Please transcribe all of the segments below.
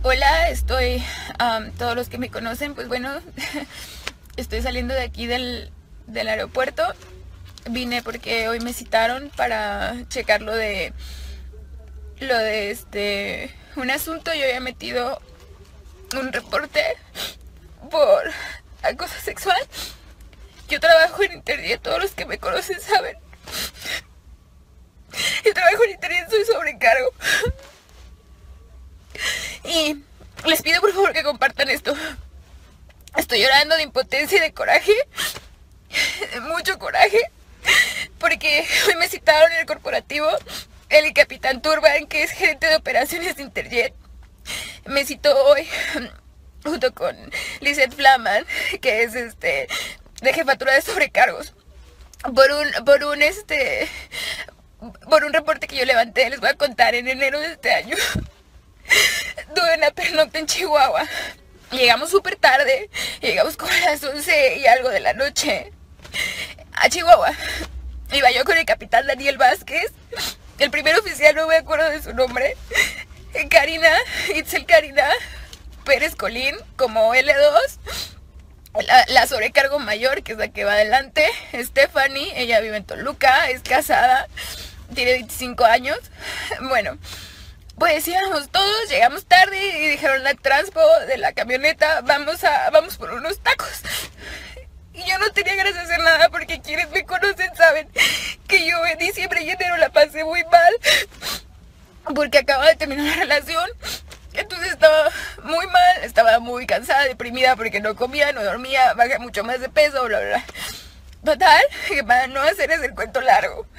Hola, todos los que me conocen, pues bueno, estoy saliendo de aquí del aeropuerto. Vine porque hoy me citaron para checar lo de un asunto. Yo había metido un reporte por acoso sexual. Yo trabajo en internet, todos los que me conocen saben. Yo trabajo en internet, soy sobrecargo. Y les pido por favor que compartan esto. Estoy llorando de impotencia y de coraje, de mucho coraje, porque hoy me citaron en el corporativo el capitán Turban, que es gerente de operaciones de Interjet. Me citó hoy junto con Lizeth Flaman, que es de jefatura de sobrecargos, por un reporte que yo levanté. Les voy a contar. En enero de este año tuve una pernocta en Chihuahua. Llegamos súper tarde, llegamos como a las 11 y algo de la noche a Chihuahua. Iba yo con el capitán Daniel Vázquez, el primer oficial, no me acuerdo de su nombre, Itzel Karina Pérez Colín como L2, la sobrecargo mayor, que es la que va adelante, Stephanie, ella vive en Toluca, es casada, tiene 25 años. Bueno, pues íbamos todos, llegamos tarde y dijeron al transpo de la camioneta, vamos por unos tacos. Y yo no tenía ganas de hacer nada porque quienes me conocen saben que yo en diciembre y enero la pasé muy mal porque acababa de terminar una relación. Entonces estaba muy mal, estaba muy cansada, deprimida porque no comía, no dormía, bajé mucho más de peso, bla, bla, bla. Total, que para no hacerles el cuento largo,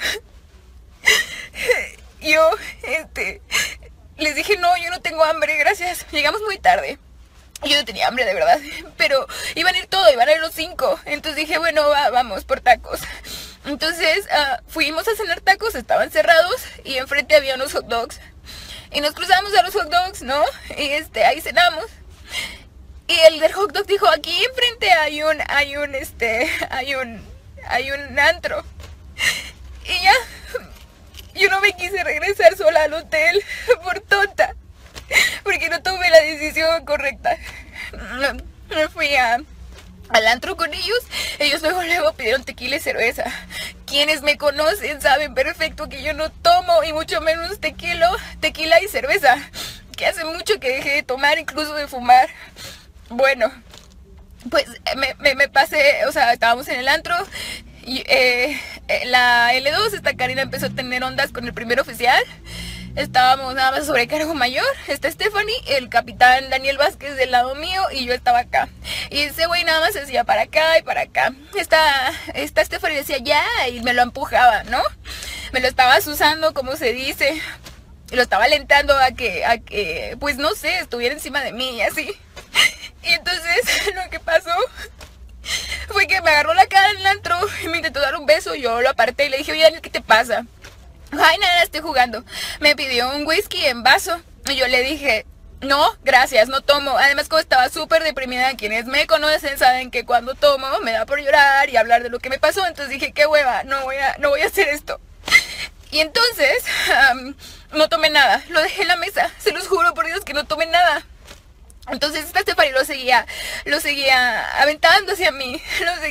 yo, les dije, no, yo no tengo hambre, gracias. Llegamos muy tarde. Yo no tenía hambre de verdad, pero iban a ir los 5. Entonces dije, bueno, vamos por tacos. Entonces fuimos a cenar tacos, estaban cerrados y enfrente había unos hot dogs. Y nos cruzamos a los hot dogs, ¿no? Y ahí cenamos. Y el del hot dog dijo, aquí enfrente hay un antro. Y ya, yo no me quise regresar sola al hotel por tonta, porque no tomé la decisión correcta. Me fui al antro con ellos. Ellos luego pidieron tequila y cerveza. Quienes me conocen saben perfecto que yo no tomo, y mucho menos tequila y cerveza, que hace mucho que dejé de tomar, incluso de fumar. Bueno, pues me pasé, o sea, estábamos en el antro. Y, la L2, esta Karina, empezó a tener ondas con el primer oficial. Estábamos nada más sobrecargo mayor. Está Stephanie, el capitán Daniel Vázquez del lado mío, y yo estaba acá. Y ese güey nada más decía para acá y para acá. Esta Stephanie decía ya, y me lo empujaba, ¿no? Me lo estaba asusando, como se dice. Y lo estaba alentando a que, pues no sé, estuviera encima de mí y así. Y entonces lo que pasó fue que me agarró la cara en el antro y me intentó dar un beso. Yo lo aparté y le dije, oye Daniel, ¿qué te pasa? Ay, nada, estoy jugando. Me pidió un whisky en vaso y yo le dije, no, gracias, no tomo. Además, como estaba súper deprimida, quienes me conocen saben que cuando tomo me da por llorar y hablar de lo que me pasó. Entonces dije, qué hueva, no voy a hacer esto. Y entonces no tomé nada, lo dejé en la mesa. Se los juro por Dios que no tomé nada. Entonces esta Stephanie lo seguía aventando hacia mí,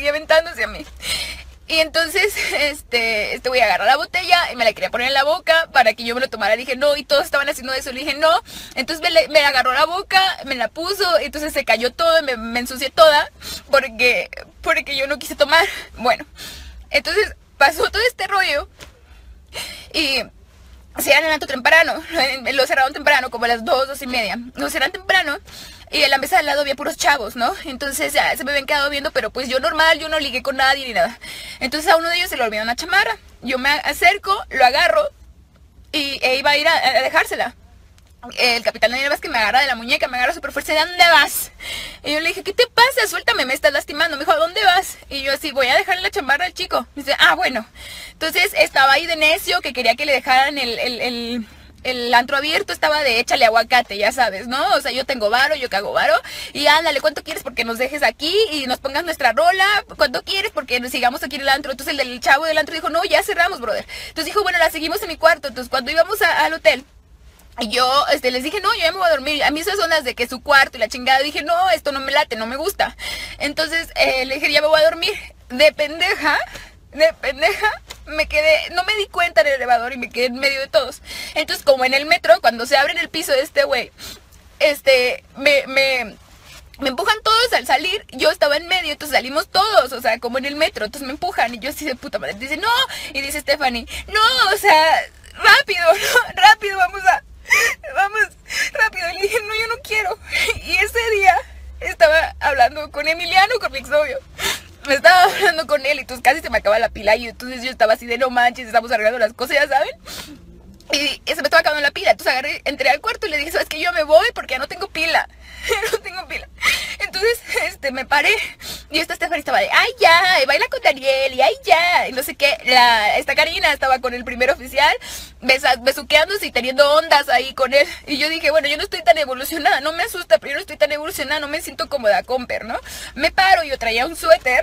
Y entonces, voy a agarrar la botella y me la quería poner en la boca para que yo me lo tomara. Le dije, no, y todos estaban haciendo eso. Le dije, no. Entonces me agarró la boca, me la puso, entonces se cayó todo, me ensucié toda porque yo no quise tomar. Bueno, entonces pasó todo este rollo y cierran el antro temprano. Lo cerraron temprano, como a las 2:30. Lo cerraron temprano. Y en la mesa de al lado había puros chavos, ¿no? Entonces ya se me habían quedado viendo, pero pues yo normal, yo no ligué con nadie ni nada. Entonces a uno de ellos se le olvidó una chamarra. Yo me acerco, lo agarro e iba a ir a dejársela. El capitán Daniel Vázquez me agarra de la muñeca, me agarra súper fuerte. ¿De dónde vas? Y yo le dije, ¿qué te pasa? Suéltame, me estás lastimando. Me dijo, ¿a dónde vas? Y yo así, voy a dejarle la chamarra al chico. Me dice, bueno. Entonces estaba ahí de necio, que quería que le dejaran el antro abierto. Estaba de échale aguacate, ya sabes, ¿no? O sea, yo tengo varo, yo cago varo. Y ándale, ¿cuánto quieres porque nos dejes aquí y nos pongas nuestra rola? ¿Cuánto quieres porque nos sigamos aquí en el antro? Entonces el chavo del antro dijo, no, ya cerramos, brother. Entonces dijo, bueno, la seguimos en mi cuarto. Entonces cuando íbamos al hotel, Y yo les dije, no, yo ya me voy a dormir. A mí esas zonas de que su cuarto y la chingada, dije, no, esto no me late, no me gusta. Entonces le dije, ya me voy a dormir. De pendeja, me quedé, no me di cuenta en el elevador y me quedé en medio de todos. Entonces, como en el metro, cuando se abre en el piso de este güey, me empujan todos al salir, yo estaba en medio, entonces salimos todos, o sea, como en el metro, entonces me empujan y yo así de puta madre, dice, no, y dice Stephanie, no, o sea, rápido, no, rápido, vamos, rápido, y le dije, no, yo no quiero, y ese día estaba hablando con Emiliano, con mi exnovio, me estaba hablando con él, y entonces casi se me acaba la pila, y entonces yo estaba así de no manches, estamos arreglando las cosas, ya saben. Y se me estaba acabando la pila, entonces entré al cuarto y le dije, ¿sabes qué? Yo me voy porque ya no tengo pila, no tengo pila. Entonces, me paré y esta Stephanie estaba de, ay ya, y baila con Daniel, y ay ya, y no sé qué. Esta Karina estaba con el primer oficial, besuqueándose y teniendo ondas ahí con él. Y yo dije, bueno, yo no estoy tan evolucionada, no me asusta, pero yo no estoy tan evolucionada, no me siento cómoda con Per, ¿no? Me paro, yo traía un suéter,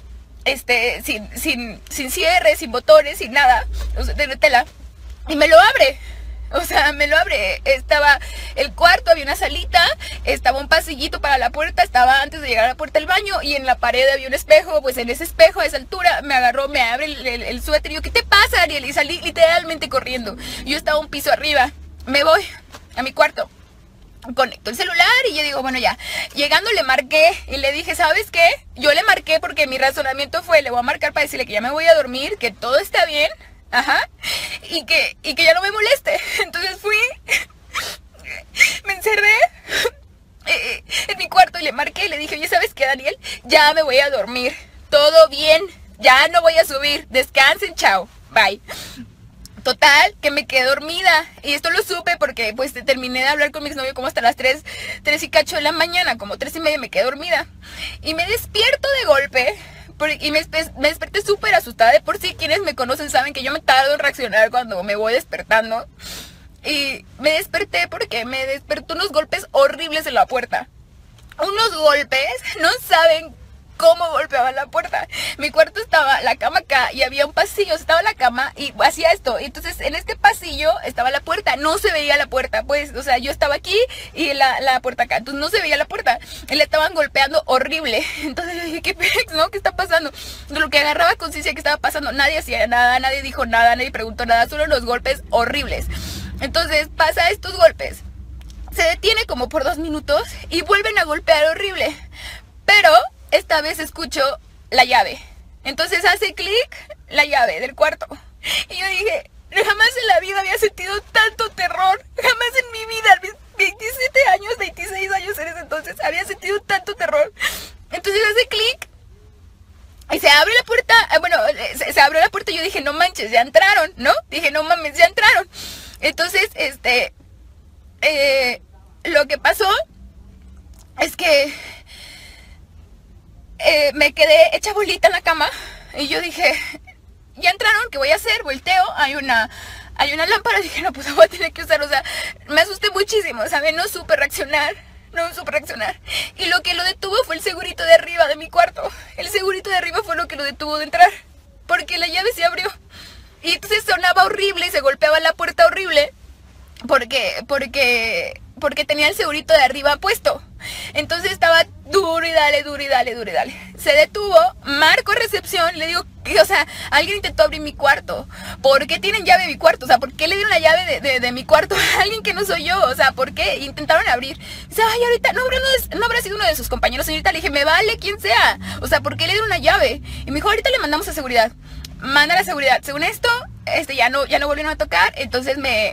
sin cierre, sin botones, sin nada, de tela. Y me lo abre, o sea, me lo abre. Estaba el cuarto, había una salita, estaba un pasillito para la puerta, estaba antes de llegar a la puerta del baño y en la pared había un espejo. Pues en ese espejo a esa altura me agarró, me abre el suéter y yo, ¿qué te pasa, Ariel? Y salí literalmente corriendo. Yo estaba un piso arriba, me voy a mi cuarto, conecto el celular y yo digo, bueno ya, llegando le marqué y le dije, ¿sabes qué? Yo le marqué porque mi razonamiento fue, le voy a marcar para decirle que ya me voy a dormir, que todo está bien. Ajá, y que ya no me moleste. Entonces fui, me encerré en mi cuarto y le marqué y le dije, oye, ¿sabes qué, Daniel? Ya me voy a dormir, todo bien, ya no voy a subir, descansen, chao, bye. Total, que me quedé dormida. Y esto lo supe porque pues terminé de hablar con mi exnovio como hasta las 3 y cacho de la mañana, como 3:30 me quedé dormida. Y me despierto de golpe. Y me desperté súper asustada. De por sí, quienes me conocen saben que yo me tardo en reaccionar cuando me voy despertando. Y me desperté porque me despertó unos golpes horribles en la puerta. Unos golpes, no saben cómo golpeaban la puerta. Mi cuarto estaba la cama acá y había un pasillo, estaba la cama y hacía esto. Entonces en este pasillo estaba la puerta, no se veía la puerta, pues, o sea, yo estaba aquí y la puerta acá, entonces no se veía la puerta. Y le estaban golpeando horrible. Entonces yo dije, ¿qué pex, no? ¿Qué está pasando? De lo que agarraba conciencia que estaba pasando, nadie hacía nada, nadie dijo nada, nadie preguntó nada, solo los golpes horribles. Entonces pasa estos golpes, se detiene como por 2 minutos y vuelven a golpear horrible. Pero esta vez escucho la llave. Entonces hace clic la llave del cuarto. Y yo dije, jamás en la vida había sentido tanto terror. Jamás en mi vida, a mis 27 años, 26 años en ese entonces, había sentido tanto terror. Entonces hace clic y se abre la puerta. Bueno, se abrió la puerta y yo dije, no manches, ya entraron, ¿no? Dije, no mames, ya entraron. Entonces, lo que pasó es que me quedé hecha bolita en la cama y yo dije, ya entraron, ¿qué voy a hacer? Volteo, hay una lámpara, dije, no, pues la voy a tener que usar, o sea, me asusté muchísimo, ¿saben? No supe reaccionar. Y lo que lo detuvo fue el segurito de arriba de mi cuarto. El segurito de arriba fue lo que lo detuvo de entrar, porque la llave se abrió. Y entonces sonaba horrible y se golpeaba la puerta horrible, porque tenía el segurito de arriba puesto. Entonces estaba duro y dale. Se detuvo, marco recepción, le digo, o sea, alguien intentó abrir mi cuarto. ¿Por qué tienen llave de mi cuarto? O sea, ¿por qué le dieron la llave de mi cuarto a alguien que no soy yo? O sea, ¿por qué intentaron abrir? Dice, ay, ahorita no habrá sido uno de sus compañeros, señorita. Le dije, me vale quien sea. O sea, ¿por qué le dieron una llave? Y me dijo, ahorita le mandamos a seguridad. Manda a la seguridad. Según esto, ya no volvieron a tocar. Entonces me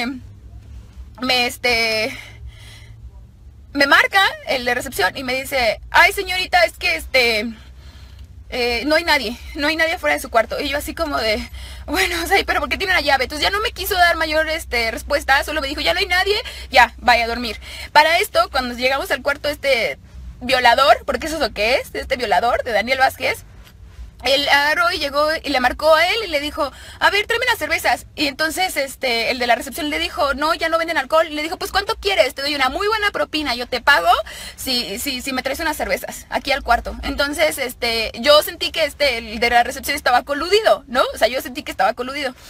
marca el de recepción y me dice, ay señorita, es que no hay nadie afuera de su cuarto. Y yo así como de, bueno, o sea, pero ¿por qué tiene la llave? Entonces ya no me quiso dar mayor respuesta, solo me dijo, ya no hay nadie, ya, vaya a dormir. Para esto, cuando llegamos al cuarto violador, porque eso es lo que es, violador de Daniel Vázquez, él agarró y llegó y le marcó a él y le dijo, a ver, tráeme las cervezas. Y entonces el de la recepción le dijo, no, ya no venden alcohol. Y le dijo, pues ¿cuánto quieres? Te doy una muy buena propina, yo te pago si me traes unas cervezas aquí al cuarto. Entonces yo sentí que el de la recepción estaba coludido, ¿no? O sea, yo sentí que estaba coludido.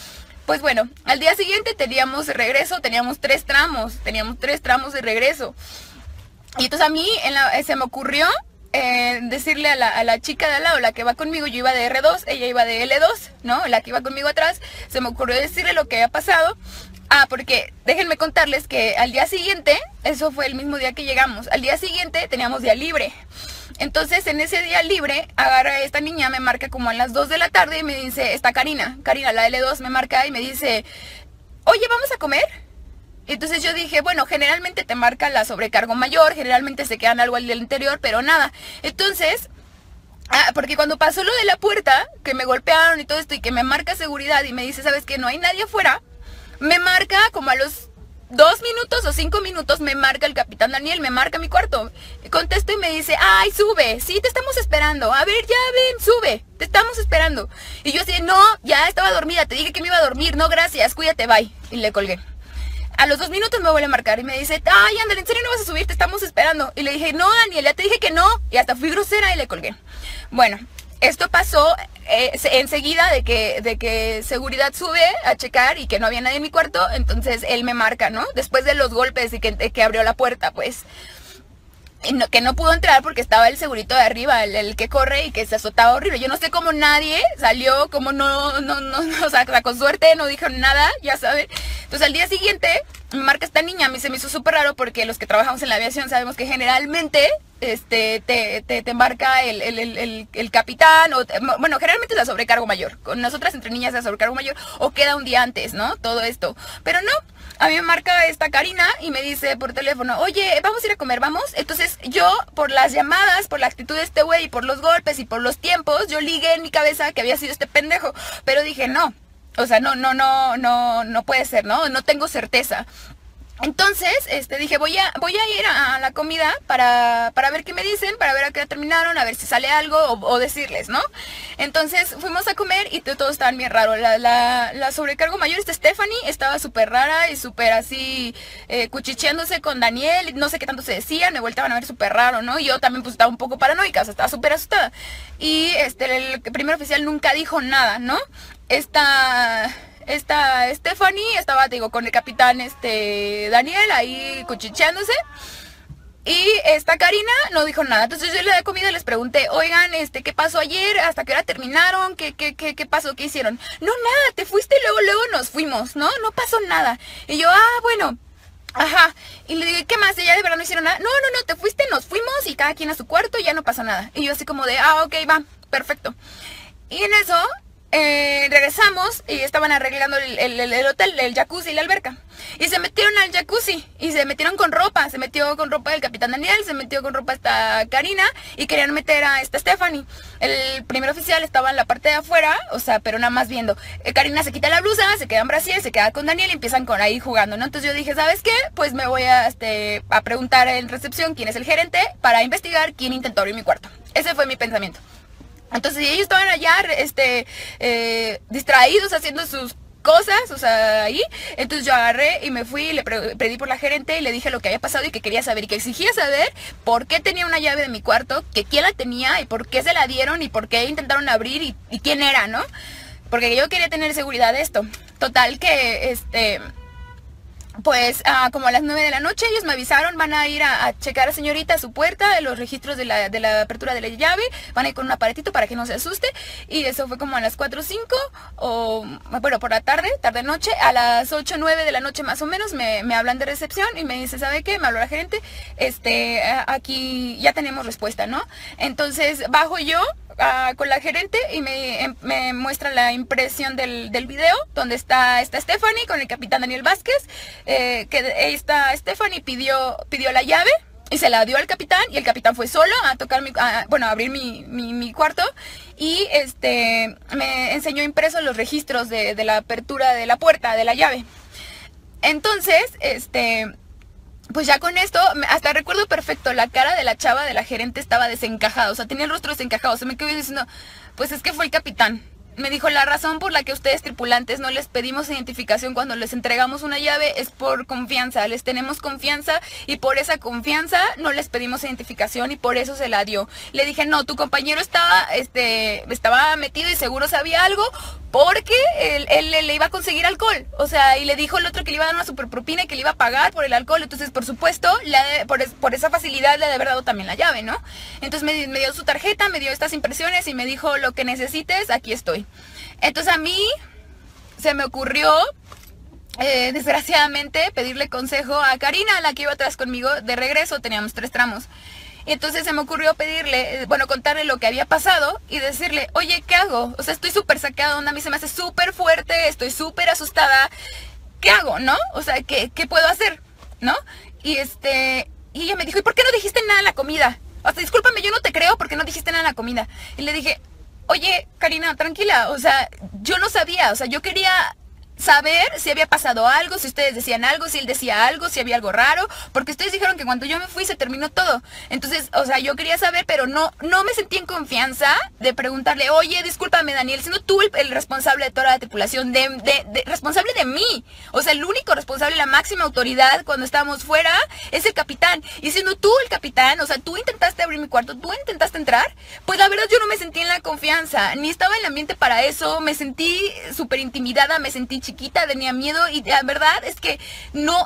Pues bueno, al día siguiente teníamos regreso, teníamos tres tramos de regreso. Y entonces a mí se me ocurrió decirle a la chica de al lado, la que va conmigo, yo iba de R2, ella iba de L2, ¿no? La que iba conmigo atrás, se me ocurrió decirle lo que había pasado. Porque déjenme contarles que al día siguiente, eso fue el mismo día que llegamos, al día siguiente teníamos día libre. Entonces en ese día libre, agarra a esta niña, me marca como a las 2 de la tarde y me dice, está Karina, la L2 me marca y me dice, oye, ¿vamos a comer? Entonces yo dije, bueno, generalmente te marca la sobrecargo mayor, generalmente se quedan algo al día anterior, pero nada. Entonces, porque cuando pasó lo de la puerta, que me golpearon y todo esto, y que me marca seguridad y me dice, ¿sabes qué? No hay nadie afuera. Me marca como a los 2 minutos o 5 minutos, me marca el capitán Daniel, me marca mi cuarto. Contesto y me dice, ay, sube, sí, te estamos esperando. A ver, ya ven, sube, te estamos esperando. Y yo así, no, ya estaba dormida, te dije que me iba a dormir, no, gracias, cuídate, bye. Y le colgué. A los 2 minutos me vuelve a marcar y me dice, ay, ándale, ¿en serio no vas a subir? Te estamos esperando. Y le dije, no, Daniel, ya te dije que no. Y hasta fui grosera y le colgué. Bueno, esto pasó enseguida de que seguridad sube a checar y que no había nadie en mi cuarto. Entonces él me marca, ¿no? Después de los golpes y que abrió la puerta, pues. Y que no pudo entrar porque estaba el segurito de arriba, el que corre y que se azotaba horrible. Yo no sé cómo nadie salió, como no, o sea, con suerte no dijo nada, ya saben. Entonces al día siguiente me marca esta niña, a mí se me hizo súper raro porque los que trabajamos en la aviación sabemos que generalmente te marca el capitán, bueno, generalmente es la sobrecargo mayor. Con nosotras entre niñas es la sobrecargo mayor, o queda un día antes, ¿no? Todo esto. Pero no. A mí me marca esta Karina y me dice por teléfono, oye, vamos a ir a comer, ¿vamos? Entonces yo, por las llamadas, por la actitud de este güey, por los golpes y por los tiempos, yo ligué en mi cabeza que había sido este pendejo. Pero dije, no, o sea, no puede ser, ¿no? No tengo certeza. Entonces, dije, voy a ir a la comida para ver qué me dicen, para ver a qué hora terminaron, a ver si sale algo o decirles, ¿no? Entonces fuimos a comer y todos estaban bien raros. La sobrecargo mayor, Stephanie, estaba súper rara y súper así, cuchicheándose con Daniel, no sé qué tanto se decían, me volteaban a ver súper raro, ¿no? Y yo también pues estaba un poco paranoica, o sea, estaba súper asustada. Y el primer oficial nunca dijo nada, ¿no? Esta Stephanie estaba, digo, con el capitán Daniel ahí cuchicheándose. Y esta Karina no dijo nada. Entonces yo en la comida les pregunté, oigan, ¿qué pasó ayer? ¿Hasta qué hora terminaron? ¿Qué pasó? ¿Qué hicieron? No, nada, te fuiste y luego nos fuimos, ¿no? No pasó nada. Y yo, bueno, ajá. Y le digo, ¿qué más? ¿Ya de verdad no hicieron nada? No, te fuiste, nos fuimos y cada quien a su cuarto y ya no pasó nada. Y yo así como de, ok, va, perfecto. Y en eso regresamos y estaban arreglando el hotel, el jacuzzi y la alberca. Y se metieron al jacuzzi y se metieron con ropa. Se metió con ropa el capitán Daniel, se metió con ropa esta Karina y querían meter a esta Stephanie. El primer oficial estaba en la parte de afuera, o sea, pero nada más viendo. Karina se quita la blusa, se queda en brasier, se queda con Daniel y empiezan con ahí jugando, ¿no? Entonces yo dije, ¿sabes qué? Pues me voy a preguntar en recepción quién es el gerente para investigar quién intentó abrir mi cuarto. Ese fue mi pensamiento. Entonces ellos estaban allá distraídos haciendo sus cosas, o sea, ahí. Entonces yo agarré y me fui y le pedí por la gerente y le dije lo que había pasado y que quería saber y que exigía saber por qué tenía una llave de mi cuarto, que quién la tenía y por qué se la dieron y por qué intentaron abrir y quién era, ¿no? Porque yo quería tener seguridad de esto. Total que pues como a las 9 de la noche ellos me avisaron, van a ir a checar a señorita a su puerta, de los registros de la apertura de la llave, van a ir con un aparatito para que no se asuste. Y eso fue como a las 4 o 5, o bueno, por la tarde noche, a las 8 o 9 de la noche más o menos me hablan de recepción y me dice, ¿sabe qué? Me habló la gerente, aquí ya tenemos respuesta, ¿no? Entonces bajo yo con la gerente y me muestra la impresión del video donde está Stephanie con el capitán Daniel Vázquez, que esta Stephanie pidió la llave y se la dio al capitán y el capitán fue solo a tocar a abrir mi cuarto y me enseñó impresos los registros de la apertura de la puerta de la llave. Entonces, pues ya con esto, hasta recuerdo perfecto, la cara de la chava de la gerente estaba desencajada, o sea, tenía el rostro desencajado, se me quedó diciendo, pues es que fue el capitán. Me dijo, la razón por la que ustedes tripulantes no les pedimos identificación cuando les entregamos una llave es por confianza, les tenemos confianza y por esa confianza no les pedimos identificación y por eso se la dio. Le dije, no, tu compañero estaba metido y seguro sabía algo porque él le iba a conseguir alcohol, o sea, y le dijo el otro que le iba a dar una super propina y que le iba a pagar por el alcohol, entonces por supuesto, por esa facilidad le ha de haber dado también la llave, ¿no? Entonces me dio su tarjeta, me dio estas impresiones y me dijo, lo que necesites, aquí estoy. Entonces a mí se me ocurrió, desgraciadamente, pedirle consejo a Karina, la que iba atrás conmigo, de regreso, teníamos 3 tramos. Y entonces se me ocurrió pedirle, contarle lo que había pasado y decirle, oye, ¿qué hago? O sea, estoy súper sacada de onda, a mí se me hace súper fuerte, estoy súper asustada. ¿Qué hago, no? O sea, ¿qué puedo hacer? ¿No? Y ella me dijo, ¿y por qué no dijiste nada en la comida? O sea, discúlpame, yo no te creo porque no dijiste nada en la comida. Y le dije, oye, Karina, tranquila, o sea, yo no sabía, o sea, yo quería saber si había pasado algo, si ustedes decían algo, si él decía algo, si había algo raro, porque ustedes dijeron que cuando yo me fui se terminó todo. Entonces, o sea, yo quería saber, pero no me sentí en confianza de preguntarle, oye, discúlpame, Daniel, siendo tú el responsable de toda la tripulación, responsable de mí. O sea, el único responsable, la máxima autoridad cuando estábamos fuera es el capitán. Y siendo tú el capitán, o sea, tú intentaste abrir mi cuarto, tú intentaste entrar, pues la verdad yo no me sentí en la confianza, ni estaba en el ambiente para eso, me sentí súper intimidada, me sentí chiquita, tenía miedo y la verdad es que no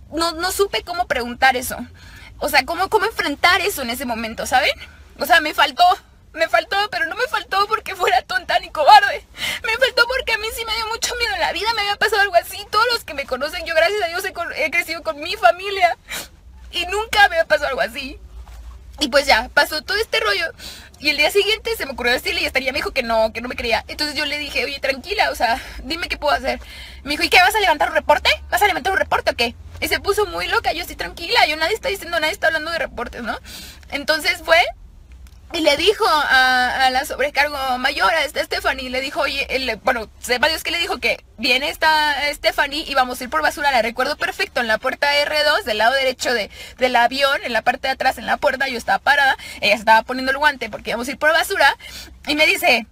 supe cómo preguntar eso. O sea, cómo enfrentar eso en ese momento, ¿saben? O sea, me faltó, pero no me faltó porque fuera tonta ni cobarde. Me faltó porque a mí sí me dio mucho miedo en la vida, me había pasado algo así. Todos los que me conocen, yo gracias a Dios he crecido con mi familia y nunca me había pasado algo así. Y pues ya, pasó todo este rollo. Y el día siguiente se me ocurrió decirle y hasta ella me dijo que no me creía. Entonces yo le dije, oye, tranquila, o sea, dime qué puedo hacer. Me dijo, ¿y qué? ¿Vas a levantar un reporte? ¿Vas a levantar un reporte o qué? Y se puso muy loca, yo estoy tranquila, nadie está hablando de reportes, ¿no? Entonces fue y le dijo a la sobrecargo mayor, a Stephanie, le dijo, oye, sepa Dios que le dijo que viene esta Stephanie y vamos a ir por basura, la recuerdo perfecto, en la puerta R2, del lado derecho del avión, en la parte de atrás, en la puerta, yo estaba parada, ella se estaba poniendo el guante porque íbamos a ir por basura, y me dice,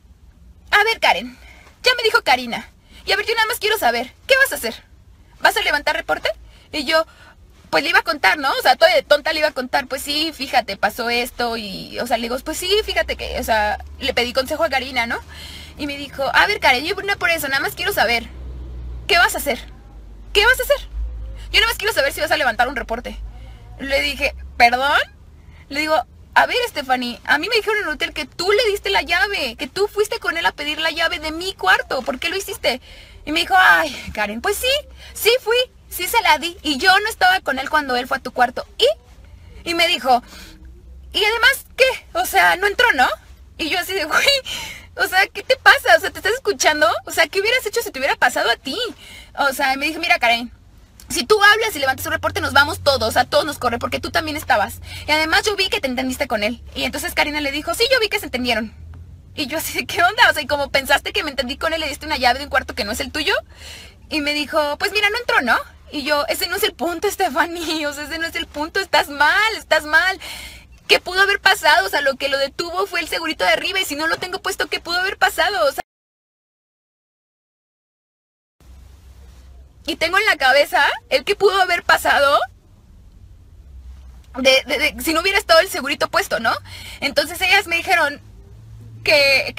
a ver, Karen, ya me dijo Karina, y a ver, yo nada más quiero saber, ¿qué vas a hacer? ¿Vas a levantar reporte? Y yo, pues le iba a contar, ¿no? O sea, toda de tonta le iba a contar, pues sí, fíjate, pasó esto y, o sea, le digo, pues sí, fíjate que, o sea, le pedí consejo a Karina, ¿no? Y me dijo, a ver, Karen, yo no por eso, nada más quiero saber, ¿qué vas a hacer? ¿Qué vas a hacer? Yo nada más quiero saber si vas a levantar un reporte. Le dije, ¿perdón? Le digo, a ver, Stephanie, a mí me dijeron en el hotel que tú le diste la llave, que tú fuiste con él a pedir la llave de mi cuarto, ¿por qué lo hiciste? Y me dijo, ay, Karen, pues sí fui. Sí se la di y yo no estaba con él cuando él fue a tu cuarto. Y me dijo, y además, ¿qué? O sea, no entró, ¿no? Y yo así de, güey, o sea, ¿qué te pasa? O sea, ¿te estás escuchando? O sea, ¿qué hubieras hecho si te hubiera pasado a ti? O sea, me dijo, mira, Karen, si tú hablas y levantas un reporte, nos vamos todos, o sea, todos nos corre, porque tú también estabas. Y además yo vi que te entendiste con él. Y entonces Karina le dijo, sí, yo vi que se entendieron. Y yo así de, ¿qué onda? O sea, y como pensaste que me entendí con él, le diste una llave de un cuarto que no es el tuyo. Y me dijo, pues mira, no entró, ¿no? Y yo, ese no es el punto, Stephanie, o sea, ese no es el punto, estás mal. ¿Qué pudo haber pasado? O sea, lo que lo detuvo fue el segurito de arriba y si no lo tengo puesto, ¿qué pudo haber pasado? O sea, y tengo en la cabeza el que pudo haber pasado si no hubiera estado el segurito puesto, ¿no? Entonces ellas me dijeron que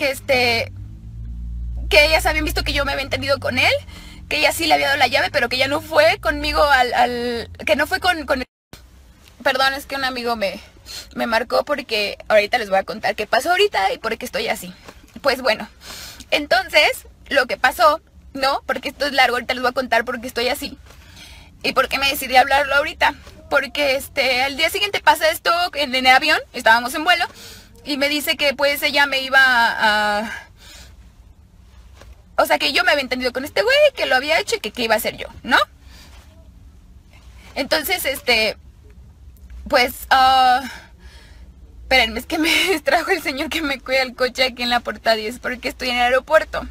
ellas habían visto que yo me había entendido con él, que ella sí le había dado la llave, pero que ella no fue conmigo que no fue con el... Perdón, es que un amigo me marcó porque ahorita les voy a contar qué pasó ahorita y por qué estoy así. Pues bueno, entonces, lo que pasó, ¿no? Porque esto es largo, ahorita les voy a contar por qué estoy así. Y por qué me decidí a hablarlo ahorita. Porque al día siguiente pasa esto en el avión, estábamos en vuelo, y me dice que pues ella me iba a... O sea, que yo me había entendido con este güey, que lo había hecho y que qué iba a hacer yo, ¿no? Entonces, pues, espérenme, es que me distrajo el señor que me cuida el coche aquí en la puerta 10 porque estoy en el aeropuerto.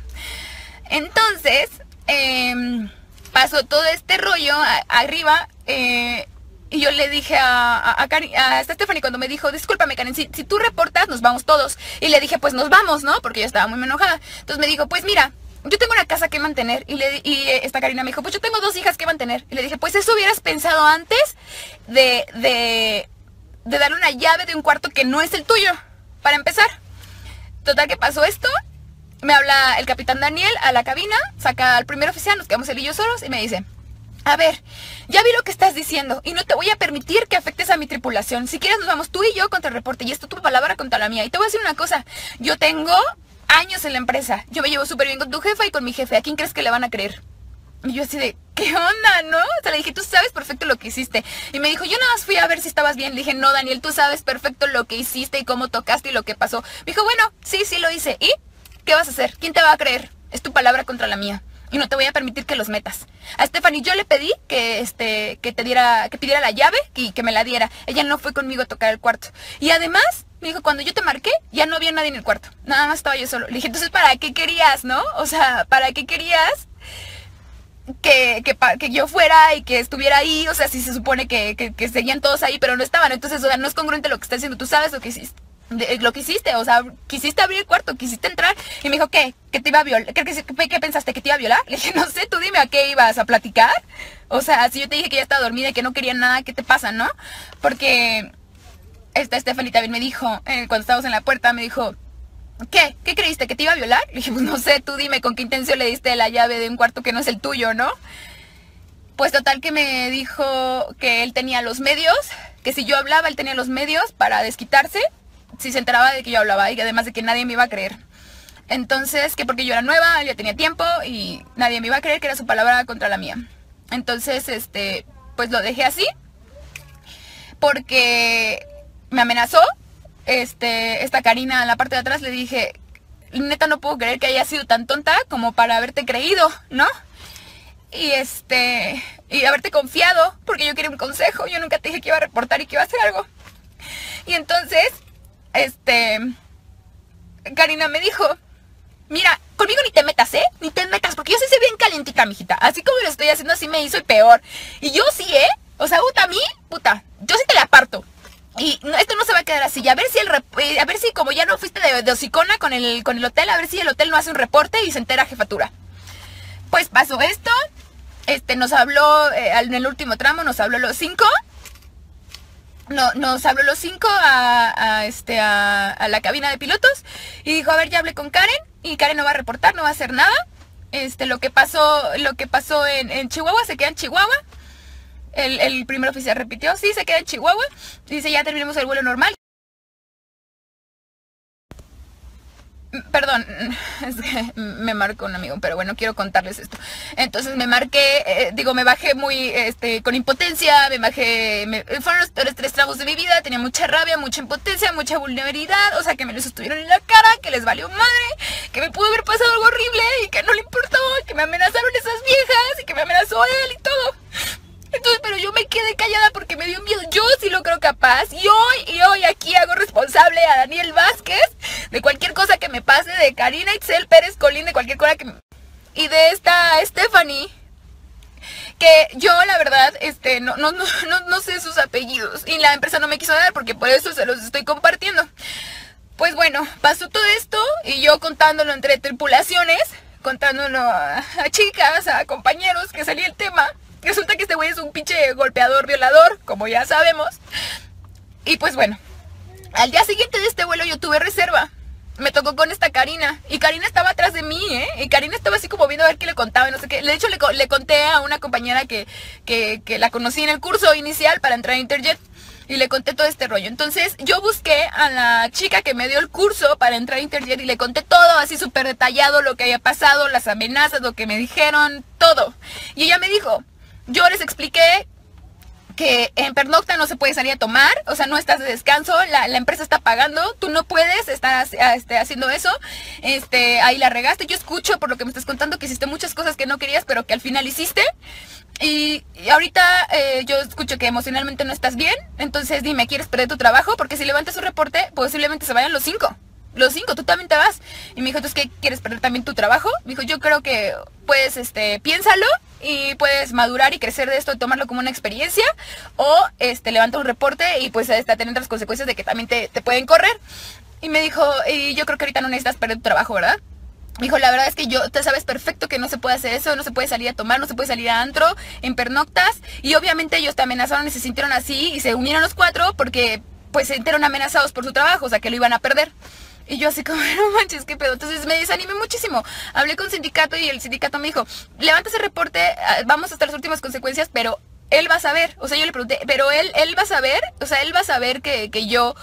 Entonces, pasó todo este rollo arriba, Y yo le dije a Stephanie cuando me dijo, discúlpame Karen, si tú reportas nos vamos todos. Y le dije, pues nos vamos, ¿no? Porque yo estaba muy enojada. Entonces me dijo, pues mira, yo tengo una casa que mantener. Y esta Karina me dijo, pues yo tengo 2 hijas que mantener. Y le dije, pues eso hubieras pensado antes de darle una llave de un cuarto que no es el tuyo, para empezar. Total que pasó esto. Me habla el capitán Daniel a la cabina, saca al primer oficial, nos quedamos él y yo solos y me dice, a ver, ya vi lo que estás diciendo y no te voy a permitir que afectes a mi tripulación. Si quieres nos vamos tú y yo contra el reporte y esto tu palabra contra la mía. Y te voy a decir una cosa, yo tengo años en la empresa, yo me llevo súper bien con tu jefa y con mi jefe, ¿a quién crees que le van a creer? Y yo así de, ¿qué onda, no? O sea, le dije, tú sabes perfecto lo que hiciste. Y me dijo, yo nada más fui a ver si estabas bien. Le dije, no, Daniel, tú sabes perfecto lo que hiciste y cómo tocaste y lo que pasó. Me dijo, bueno, sí lo hice. ¿Y qué vas a hacer? ¿Quién te va a creer? Es tu palabra contra la mía. Y no te voy a permitir que los metas. A Stephanie yo le pedí que pidiera la llave y que me la diera. Ella no fue conmigo a tocar el cuarto. Y además, me dijo, cuando yo te marqué, ya no había nadie en el cuarto. Nada más estaba yo solo. Le dije, entonces, ¿para qué querías, no? O sea, ¿para qué querías que yo fuera y que estuviera ahí? O sea, si se supone que seguían todos ahí, pero no estaban. Entonces, o sea, no es congruente lo que está haciendo. Tú sabes lo que hiciste. Lo que hiciste, o sea, quisiste abrir el cuarto, quisiste entrar. Y me dijo, ¿qué? ¿Que te iba a violar? ¿Qué pensaste? ¿Que te iba a violar? Le dije, no sé, tú dime a qué ibas a platicar. O sea, si yo te dije que ya estaba dormida y que no quería nada, ¿qué te pasa, no? Porque esta Stephanie también me dijo, cuando estábamos en la puerta, me dijo, ¿qué? ¿Qué creíste? ¿Que te iba a violar? Le dije, pues no sé, tú dime con qué intención le diste la llave de un cuarto que no es el tuyo, ¿no? Pues total que me dijo que él tenía los medios, que si yo hablaba, él tenía los medios para desquitarse. Si se enteraba de que yo hablaba y además de que nadie me iba a creer. Entonces, que porque yo era nueva, él ya tenía tiempo y nadie me iba a creer que era su palabra contra la mía. Entonces, pues lo dejé así porque me amenazó. Esta Karina en la parte de atrás le dije, neta no puedo creer que haya sido tan tonta como para haberte creído, ¿no? Y y haberte confiado porque yo quería un consejo. Yo nunca te dije que iba a reportar y que iba a hacer algo. Y entonces Karina me dijo, mira, conmigo ni te metas, ni te metas, porque yo sí soy bien calientita, mijita. Así como lo estoy haciendo, así me hizo y peor. Y yo sí, o sea, a mí, yo sí te la parto. Y esto no se va a quedar así. A ver si como ya no fuiste de hocicona con el hotel, a ver si el hotel no hace un reporte y se entera jefatura. Pues pasó esto, nos habló, en el último tramo nos habló los 5. No, nos habló los 5 a la cabina de pilotos y dijo, a ver, ya hablé con Karen y Karen no va a reportar, no va a hacer nada. Lo que pasó en Chihuahua se queda en Chihuahua. El primer oficial repitió, sí, se queda en Chihuahua. Dice, ya terminamos el vuelo normal. Perdón, es que me marcó un amigo, pero bueno, quiero contarles esto. Entonces me bajé muy, con impotencia, fueron los peores 3 tramos de mi vida, tenía mucha rabia, mucha impotencia, mucha vulnerabilidad, o sea, que me los estuvieron en la cara, que les valió madre, que me pudo haber pasado algo horrible y que no le importó, que me amenazaron esas viejas y que me amenazó él y todo. Entonces, pero yo me quedé callada porque me dio miedo. Yo sí lo creo capaz. Y hoy aquí hago responsable a Daniel Vázquez de cualquier cosa que me pase, de Karina Itzel Pérez Colín, de cualquier cosa y de esta Stephanie, que yo la verdad, no sé sus apellidos. Y la empresa no me quiso dar porque por eso se los estoy compartiendo. Pues bueno, pasó todo esto y yo contándolo entre tripulaciones, contándolo a chicas, a compañeros, que salía el tema. Resulta que este güey es un pinche golpeador, violador, como ya sabemos. Y pues bueno, al día siguiente de este vuelo yo tuve reserva. Me tocó con esta Karina. Y Karina estaba atrás de mí, Y Karina estaba así como viendo a ver qué le contaba y no sé qué. De hecho, le conté a una compañera que la conocí en el curso inicial para entrar a Interjet. Y le conté todo este rollo. Entonces yo busqué a la chica que me dio el curso para entrar a Interjet y le conté todo así súper detallado, lo que había pasado, las amenazas, lo que me dijeron, todo. Y ella me dijo, yo les expliqué que en pernocta no se puede salir a tomar, o sea, no estás de descanso, la empresa está pagando, tú no puedes estar haciendo eso, ahí la regaste. Yo escucho por lo que me estás contando que hiciste muchas cosas que no querías, pero que al final hiciste. Y ahorita yo escucho que emocionalmente no estás bien, entonces dime, ¿quieres perder tu trabajo? Porque si levantas un reporte, posiblemente se vayan los 5. los 5, tú también te vas. Y me dijo, ¿entonces qué, quieres perder también tu trabajo? Me dijo, yo creo que puedes, piénsalo y puedes madurar y crecer de esto, tomarlo como una experiencia, o levanta un reporte y pues tener otras consecuencias de que también te pueden correr. Y me dijo, y yo creo que ahorita no necesitas perder tu trabajo, ¿verdad? Me dijo, la verdad es que te sabes perfecto que no se puede hacer eso, no se puede salir a tomar, no se puede salir a antro, en pernoctas, y obviamente ellos te amenazaron y se sintieron así, y se unieron los 4 porque pues se sintieron amenazados por su trabajo, o sea que lo iban a perder. Y yo así como, no manches, qué pedo. Entonces me desanimé muchísimo. Hablé con el sindicato y el sindicato me dijo, levanta ese reporte, vamos hasta las últimas consecuencias, pero él va a saber. O sea, yo le pregunté, pero él va a saber, o sea, él va a saber que yo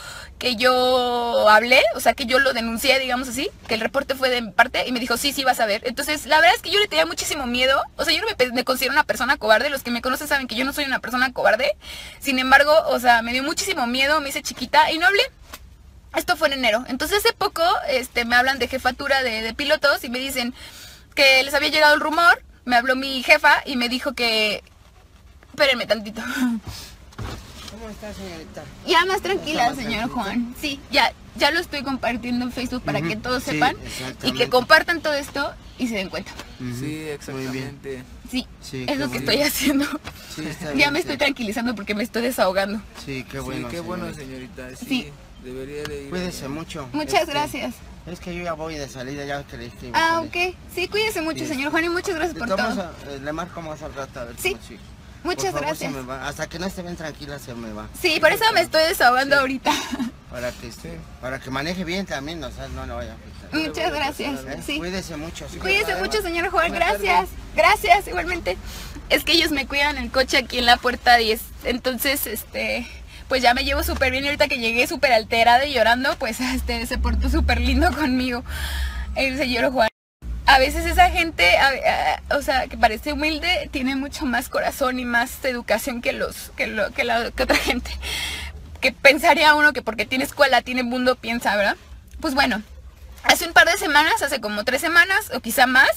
hablé, o sea, que yo lo denuncié, digamos así, que el reporte fue de mi parte, y me dijo, sí, va a saber. Entonces, la verdad es que yo le tenía muchísimo miedo. O sea, yo no me considero una persona cobarde. Los que me conocen saben que yo no soy una persona cobarde. Sin embargo, o sea, me dio muchísimo miedo, me hice chiquita y no hablé. Esto fue en enero. Entonces hace poco me hablan de jefatura de pilotos y me dicen que les había llegado el rumor. Me habló mi jefa y me dijo que... Espérenme tantito. ¿Cómo está, señorita? Ya más tranquila, señor Juan. Sí, ya lo estoy compartiendo en Facebook para que todos sepan y que compartan todo esto y se den cuenta. Sí, exactamente. Sí, es lo que estoy haciendo. Sí, está ya me estoy tranquilizando porque me estoy desahogando. Sí, qué bueno. Sí, qué bueno, señorita. Sí. Debería de ir. Cuídese mucho. Muchas gracias. Es que yo ya voy de salida, ya que le escribo. Ok. Sí, cuídese mucho, señor Juan, y muchas gracias por todo. Le marco más al rato a ver Sí. cómo sigue. Muchas Por favor, gracias. se me va. Hasta que no esté bien tranquila se me va. Sí, por eso me estoy desahogando ahorita. Para que maneje bien también, o sea, no le vaya a afectar. Muchas gracias. Sí. Cuídese mucho. Cuídese mucho, señor Juan. Gracias. Gracias, igualmente. Es que ellos me cuidan el coche aquí en la puerta 10. Entonces, pues ya me llevo súper bien. Y ahorita que llegué súper alterada y llorando, pues se portó súper lindo conmigo el señor Juan. A veces esa gente, o sea, que parece humilde, tiene mucho más corazón y más educación que otra gente. Que pensaría uno que porque tiene escuela, tiene mundo, piensa, ¿verdad? Pues bueno, hace un par de semanas, hace como 3 semanas o quizá más,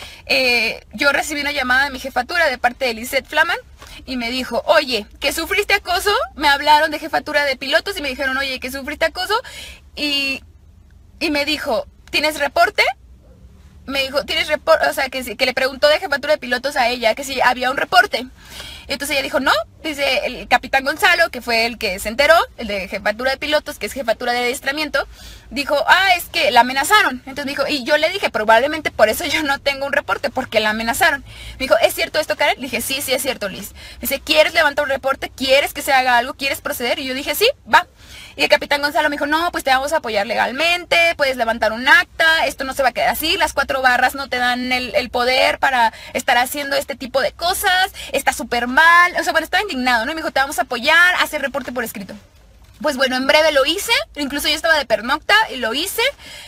yo recibí una llamada de mi jefatura de parte de Lisette Flaman y me dijo, oye, que sufriste acoso. Me hablaron de jefatura de pilotos y me dijeron, oye, que sufriste acoso, y me dijo, ¿tienes reporte? Me dijo, ¿tienes reporte? O sea, que le preguntó de jefatura de pilotos a ella, que si había un reporte. Entonces ella dijo, no, dice el capitán Gonzalo, que fue el que se enteró, el de jefatura de pilotos, que es jefatura de adiestramiento, dijo, es que la amenazaron. Entonces me dijo, y yo le dije, probablemente por eso yo no tengo un reporte, porque la amenazaron. Me dijo, ¿es cierto esto, Karen? Le dije, sí, es cierto, Liz. Me dice, ¿quieres levantar un reporte? ¿Quieres que se haga algo? ¿Quieres proceder? Y yo dije, sí, va. Y el capitán Gonzalo me dijo, no, pues te vamos a apoyar legalmente, puedes levantar un acta, esto no se va a quedar así, las 4 barras no te dan el poder para estar haciendo este tipo de cosas, está súper mal. O sea, bueno, estaba indignado, ¿no? Y me dijo, te vamos a apoyar, hacer reporte por escrito. Pues bueno, en breve lo hice, incluso yo estaba de pernocta y lo hice,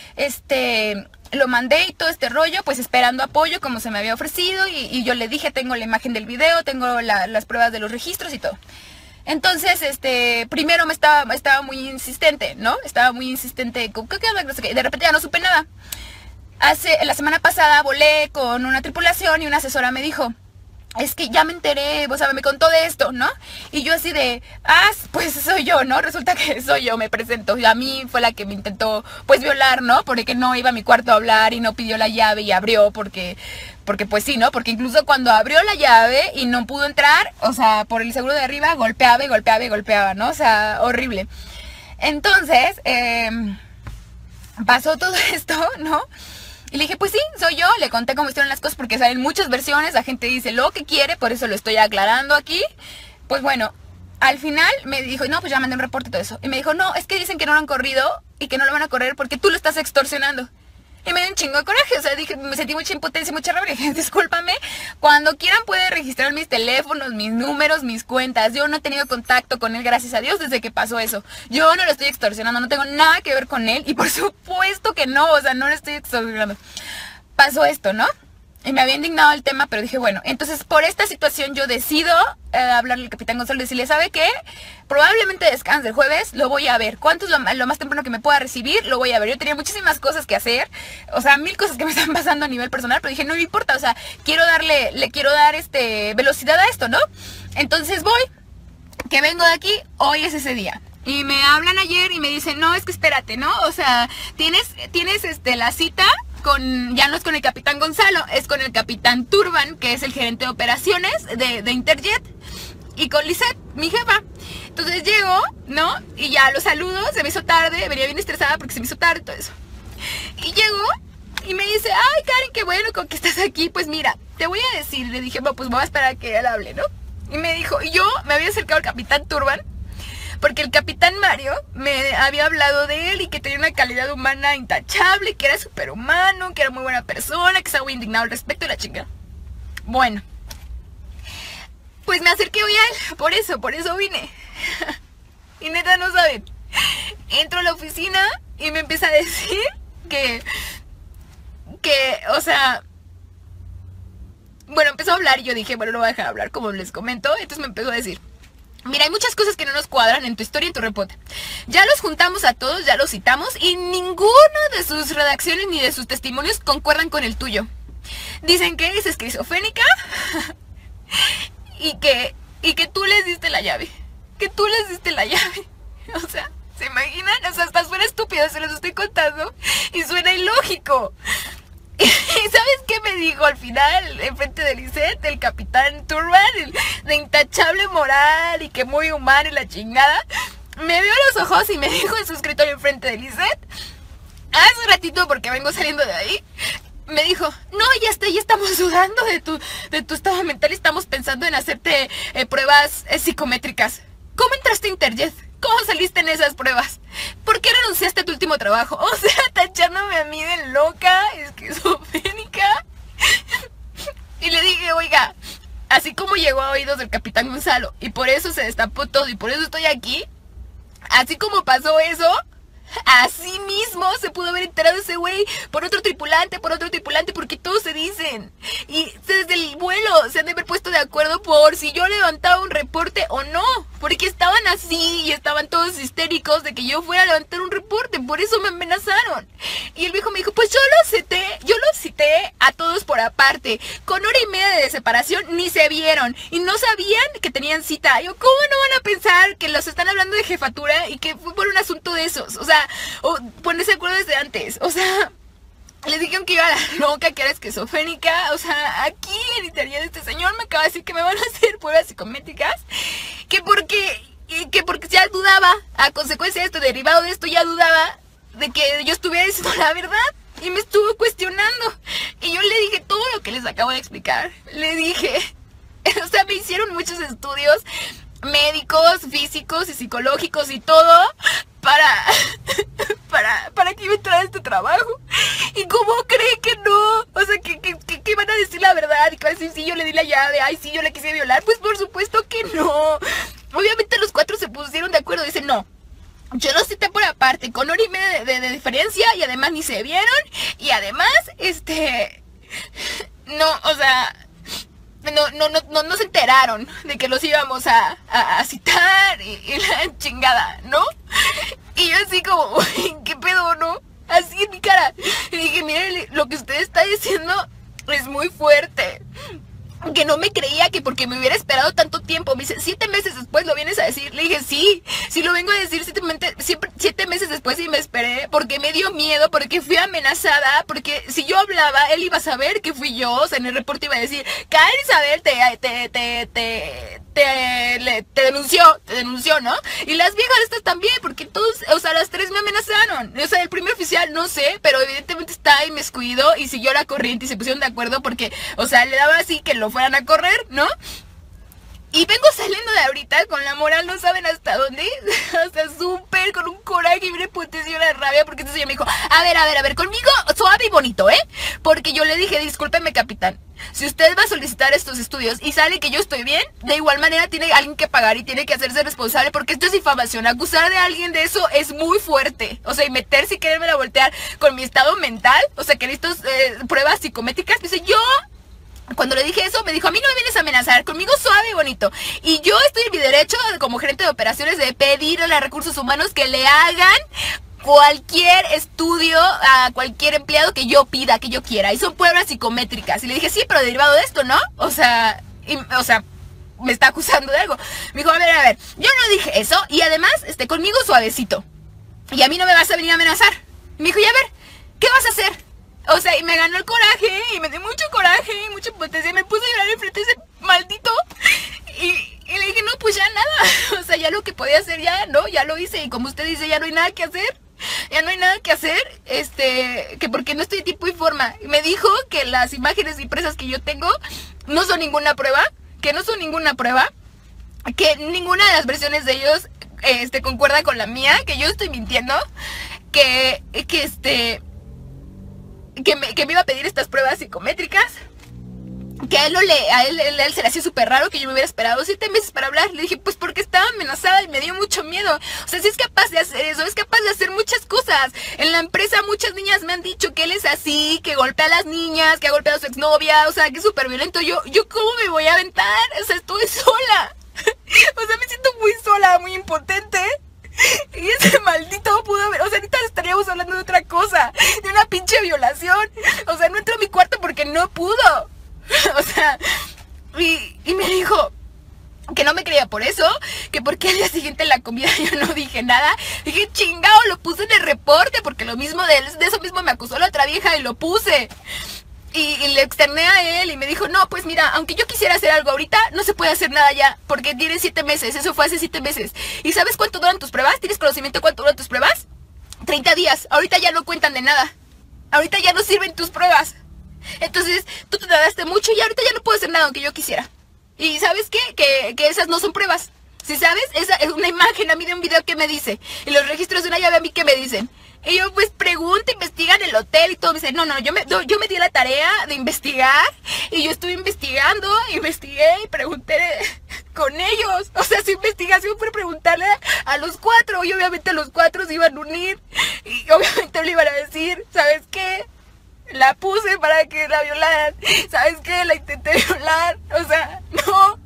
lo mandé y todo este rollo, pues esperando apoyo como se me había ofrecido, y yo le dije, tengo la imagen del video, tengo las pruebas de los registros y todo. Entonces, primero estaba muy insistente, ¿no? Estaba muy insistente, de repente ya no supe nada. La semana pasada volé con una tripulación y una asesora me dijo, es que ya me enteré, o sea, me contó de esto, ¿no? Y yo así de, pues soy yo, ¿no? Resulta que soy yo, me presento. Y a mí fue la que me intentó, pues, violar, ¿no? Porque no iba a mi cuarto a hablar y no pidió la llave y abrió porque pues sí, ¿no? Porque incluso cuando abrió la llave y no pudo entrar, o sea, por el seguro de arriba, golpeaba y golpeaba y golpeaba, ¿no? O sea, horrible. Entonces, pasó todo esto, ¿no? Y le dije, pues sí, soy yo, le conté cómo estuvieron las cosas porque salen muchas versiones, la gente dice lo que quiere, por eso lo estoy aclarando aquí. Pues bueno, al final me dijo, no, pues ya mandé un reporte y todo eso. Y me dijo, no, es que dicen que no lo han corrido y que no lo van a correr porque tú lo estás extorsionando. Y me dio un chingo de coraje, o sea, dije, me sentí mucha impotencia y mucha rabia. Dije, discúlpame, cuando quieran pueden registrar mis teléfonos, mis números, mis cuentas. Yo no he tenido contacto con él, gracias a Dios, desde que pasó eso. Yo no lo estoy extorsionando, no tengo nada que ver con él. Y por supuesto que no, o sea, no lo estoy extorsionando. Pasó esto, ¿no? Y me había indignado el tema, pero dije, bueno, entonces por esta situación yo decido hablarle al capitán Gonzalo y decirle, ¿sabe qué? Probablemente descanse el jueves, lo voy a ver. ¿Cuánto es lo más temprano que me pueda recibir? Lo voy a ver. Yo tenía muchísimas cosas que hacer, o sea, 1000 cosas que me están pasando a nivel personal, pero dije, no me importa, o sea, le quiero dar velocidad a esto, ¿no? Entonces voy, que vengo de aquí, hoy es ese día. Y me hablan ayer y me dicen, no, es que espérate, ¿no? O sea, tienes la cita con, ya no es con el capitán Gonzalo, es con el capitán Turban, que es el gerente de operaciones de Interjet, y con Lisette, mi jefa. Entonces llego, ¿no? Y ya los saludo, se me hizo tarde, venía bien estresada porque se me hizo tarde y todo eso. Y llego y me dice, ay, Karen, qué bueno con que estás aquí. Pues mira, te voy a decir. Le dije, bueno, pues voy a esperar a que él hable, ¿no? Y me dijo, y yo me había acercado al capitán Turban, porque el capitán Mario me había hablado de él y que tenía una calidad humana intachable, que era superhumano, que era muy buena persona, que estaba muy indignado al respecto de la chingada. Bueno, pues me acerqué hoy a él, por eso vine. Y neta, no saben. Entro a la oficina y me empieza a decir que, o sea, bueno, empezó a hablar y yo dije, bueno, lo voy a dejar hablar, como les comento. Entonces me empezó a decir, mira, hay muchas cosas que no nos cuadran en tu historia y en tu reporte. Ya los juntamos a todos, ya los citamos y ninguno de sus redacciones ni de sus testimonios concuerdan con el tuyo. Dicen que es esquizofrénica y que tú les diste la llave. Que tú les diste la llave. O sea, ¿se imaginan? O sea, hasta suena estúpido, se los estoy contando y suena ilógico. ¿Y sabes qué me dijo al final, enfrente de Lisette, el capitán Turban, de intachable moral y que muy humano y la chingada? Me vio a los ojos y me dijo en su escritorio enfrente de Lisette, hace ratito porque vengo saliendo de ahí, me dijo, no, ya estamos dudando de tu estado mental y estamos pensando en hacerte pruebas psicométricas. ¿Cómo entraste a Interjet? ¿Cómo saliste en esas pruebas? ¿Por qué renunciaste a tu último trabajo? O sea, tachándome a mí de loca, esquizofrénica. Y le dije, oiga, así como llegó a oídos del capitán Gonzalo y por eso se destapó todo y por eso estoy aquí, así como pasó eso, así mismo se pudo haber enterado ese güey por otro tripulante, porque todos se dicen. Y desde el vuelo se han de haber puesto de acuerdo por si yo levantaba un reporte o no, porque estaban así y estaban todos histéricos de que yo fuera a levantar un reporte, por eso me amenazaron. Y el viejo me dijo, pues yo los cité a todos por aparte, con hora y media de separación ni se vieron y no sabían que tenían cita. Yo, ¿cómo no van a pensar que los están hablando de jefatura y que fue por un asunto de esos? O sea, ponerse de acuerdo desde antes. O sea, les dijeron que iba a la loca, que era esquizofrénica. O sea, aquí en Interjet este señor me acaba de decir que me van a hacer pruebas psicométricas, que porque ya dudaba, a consecuencia de esto, derivado de esto, ya dudaba de que yo estuviera diciendo la verdad. Y me estuvo cuestionando. Y yo le dije todo lo que les acabo de explicar. Le dije, o sea, me hicieron muchos estudios médicos, físicos y psicológicos y todo para que yo entrara a este trabajo. ¿Y cómo cree que no? O sea, que van a decir la verdad y que van a decir, sí, yo le di la llave, ay, sí, yo le quise violar. Pues por supuesto que no. Obviamente los cuatro se pusieron de acuerdo. Dicen, no, yo los cité por aparte, con hora y media de diferencia, y además ni se vieron, y además, no, o sea, no se enteraron de que los íbamos a citar y la chingada, ¿no? Y yo así como, uy, ¿qué pedo, no? Así en mi cara. Y dije, miren, lo que usted está diciendo es muy fuerte. Que no me creía, que porque me hubiera esperado tanto tiempo. Me dice, 7 meses después lo vienes a decir. Le dije, sí lo vengo a decir 7 meses después y me esperé porque me dio miedo, porque fui amenazada, porque si yo hablaba, él iba a saber que fui yo. O sea, en el reporte iba a decir, Karen Isabel te denunció, ¿no? Y las viejas estas también, porque todos, o sea, las 3 me amenazaron. O sea, el primer oficial, no sé, pero evidentemente está inmiscuido y siguió la corriente y se pusieron de acuerdo porque, o sea, le daba así que lo fueran a correr, ¿no? Y vengo saliendo de ahorita con la moral, no saben hasta dónde, o sea, súper con un coraje y una impotencia y una rabia, porque entonces ella me dijo, a ver, conmigo suave y bonito, ¿eh? Porque yo le dije, discúlpeme, capitán, si usted va a solicitar estos estudios y sale que yo estoy bien, de igual manera tiene alguien que pagar y tiene que hacerse responsable, porque esto es difamación. Acusar de alguien de eso es muy fuerte, o sea, y meterse y quererme la voltear con mi estado mental, o sea, que necesito pruebas psicométricas. Dice, yo... Cuando le dije eso, me dijo, a mí no me vienes a amenazar, conmigo suave y bonito. Y yo estoy en mi derecho, como gerente de operaciones, de pedir a los recursos humanos que le hagan cualquier estudio a cualquier empleado que yo pida, que yo quiera. Y son pruebas psicométricas. Y le dije, sí, pero derivado de esto, ¿no? O sea, me está acusando de algo. Me dijo, a ver, yo no dije eso, y además, conmigo suavecito. Y a mí no me vas a venir a amenazar. Y me dijo, y a ver, ¿qué vas a hacer? O sea, y me ganó el coraje, y me dio mucho coraje, y mucha potencia, y me puse a llorar enfrente de ese maldito. Y le dije, no, pues ya nada. O sea, ya lo que podía hacer ya, ¿no? Ya lo hice, y como usted dice, ya no hay nada que hacer. Ya no hay nada que hacer, que porque no estoy en tiempo y forma. Y me dijo que las imágenes impresas que yo tengo no son ninguna prueba, que no son ninguna prueba, que ninguna de las versiones de ellos concuerda con la mía, que yo estoy mintiendo, que me iba a pedir estas pruebas psicométricas, que a él se le hacía súper raro que yo me hubiera esperado 7 meses para hablar. Le dije, pues porque estaba amenazada y me dio mucho miedo. O sea, si es capaz de hacer eso, es capaz de hacer muchas cosas. En la empresa muchas niñas me han dicho que él es así, que golpea a las niñas, que ha golpeado a su exnovia, o sea, que es súper violento. Yo ¿cómo me voy a aventar? O sea, estoy sola. O sea, me siento muy sola, muy impotente. Y ese maldito pudo haber, o sea, ahorita estaríamos hablando de otra cosa, de una pinche violación. O sea, no entró a mi cuarto porque no pudo. O sea, y me dijo que no me creía por eso, que porque al día siguiente en la comida yo no dije nada. Dije, chingao, lo puse en el reporte, porque lo mismo de eso mismo me acusó la otra vieja y lo puse. Y le externé a él y me dijo, no, pues mira, aunque yo quisiera hacer algo ahorita, no se puede hacer nada ya, porque tienes 7 meses, eso fue hace 7 meses. ¿Y sabes cuánto duran tus pruebas? ¿Tienes conocimiento de cuánto duran tus pruebas? 30 días, ahorita ya no cuentan de nada. Ahorita ya no sirven tus pruebas. Entonces, tú te tardaste mucho y ahorita ya no puedo hacer nada aunque yo quisiera. ¿Y sabes qué? Que esas no son pruebas. ¿Sí sabes? Esa es una imagen a mí de un video que me dice. Y los registros de una llave a mí que me dicen. Y yo pues pregunto, investiga en el hotel y todo. Me dicen, no, yo me di la tarea de investigar. Y yo estuve investigando, investigué y pregunté con ellos. O sea, su investigación fue preguntarle a los 4. Y obviamente los 4 se iban a unir. Y obviamente le iban a decir, ¿sabes qué? La puse para que la violaran. ¿Sabes qué? La intenté violar. O sea, no.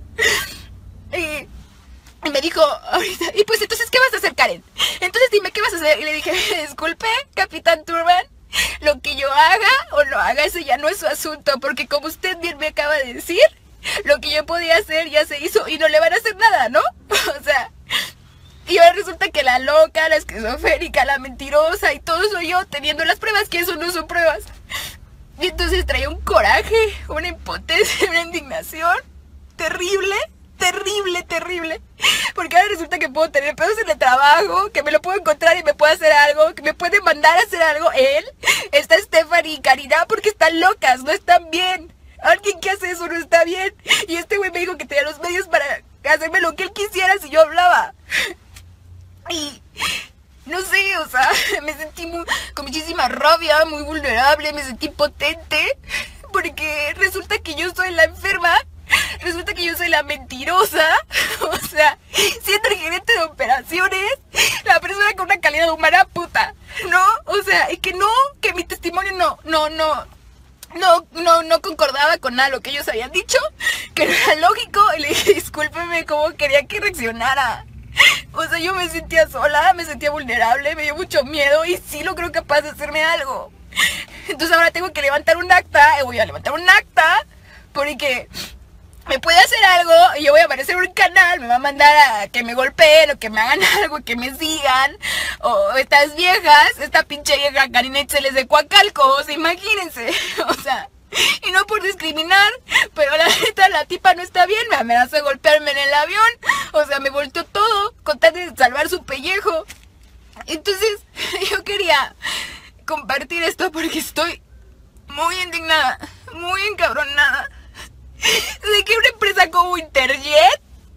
Y me dijo ahorita, y pues entonces, ¿qué vas a hacer, Karen? Entonces dime, ¿qué vas a hacer? Y le dije, disculpe, Capitán Turban, lo que yo haga o no haga, ese ya no es su asunto. Porque como usted bien me acaba de decir, lo que yo podía hacer ya se hizo y no le van a hacer nada, ¿no? O sea... Y ahora resulta que la loca, la esquizofrénica, la mentirosa y todo soy yo teniendo las pruebas, que eso no son pruebas. Y entonces traía un coraje, una impotencia, una indignación terrible, terrible. Porque ahora resulta que puedo tener pedos en el trabajo, que me lo puedo encontrar y me puede hacer algo, que me puede mandar a hacer algo él, está Stephanie y Karina, porque están locas, no están bien. Alguien que hace eso no está bien. Y este güey me dijo que tenía los medios para hacerme lo que él quisiera si yo hablaba. Y no sé, o sea, me sentí con muchísima rabia, muy vulnerable, me sentí impotente, porque resulta que yo soy la enferma, resulta que yo soy la mentirosa, o sea, siendo el gerente de operaciones, la persona con una calidad humana puta, ¿no? O sea, y que mi testimonio no concordaba con nada lo que ellos habían dicho, que no era lógico, y le dije, discúlpeme, cómo quería que reaccionara. O sea, yo me sentía sola, me sentía vulnerable, me dio mucho miedo y sí lo creo capaz de hacerme algo. Entonces ahora tengo que levantar un acta, voy a levantar un acta, porque me puede hacer algo y yo voy a aparecer en un canal, me va a mandar a que me golpeen o que me hagan algo, que me sigan. O estas viejas, esta pinche vieja Karina Itzeles de Coacalco, o sea, imagínense, o sea... Y no por discriminar, pero la neta, la tipa no está bien, me amenazó de golpearme en el avión, o sea, me volteó todo, con tal de salvar su pellejo. Entonces, yo quería compartir esto porque estoy muy indignada, muy encabronada, de que una empresa como Interjet,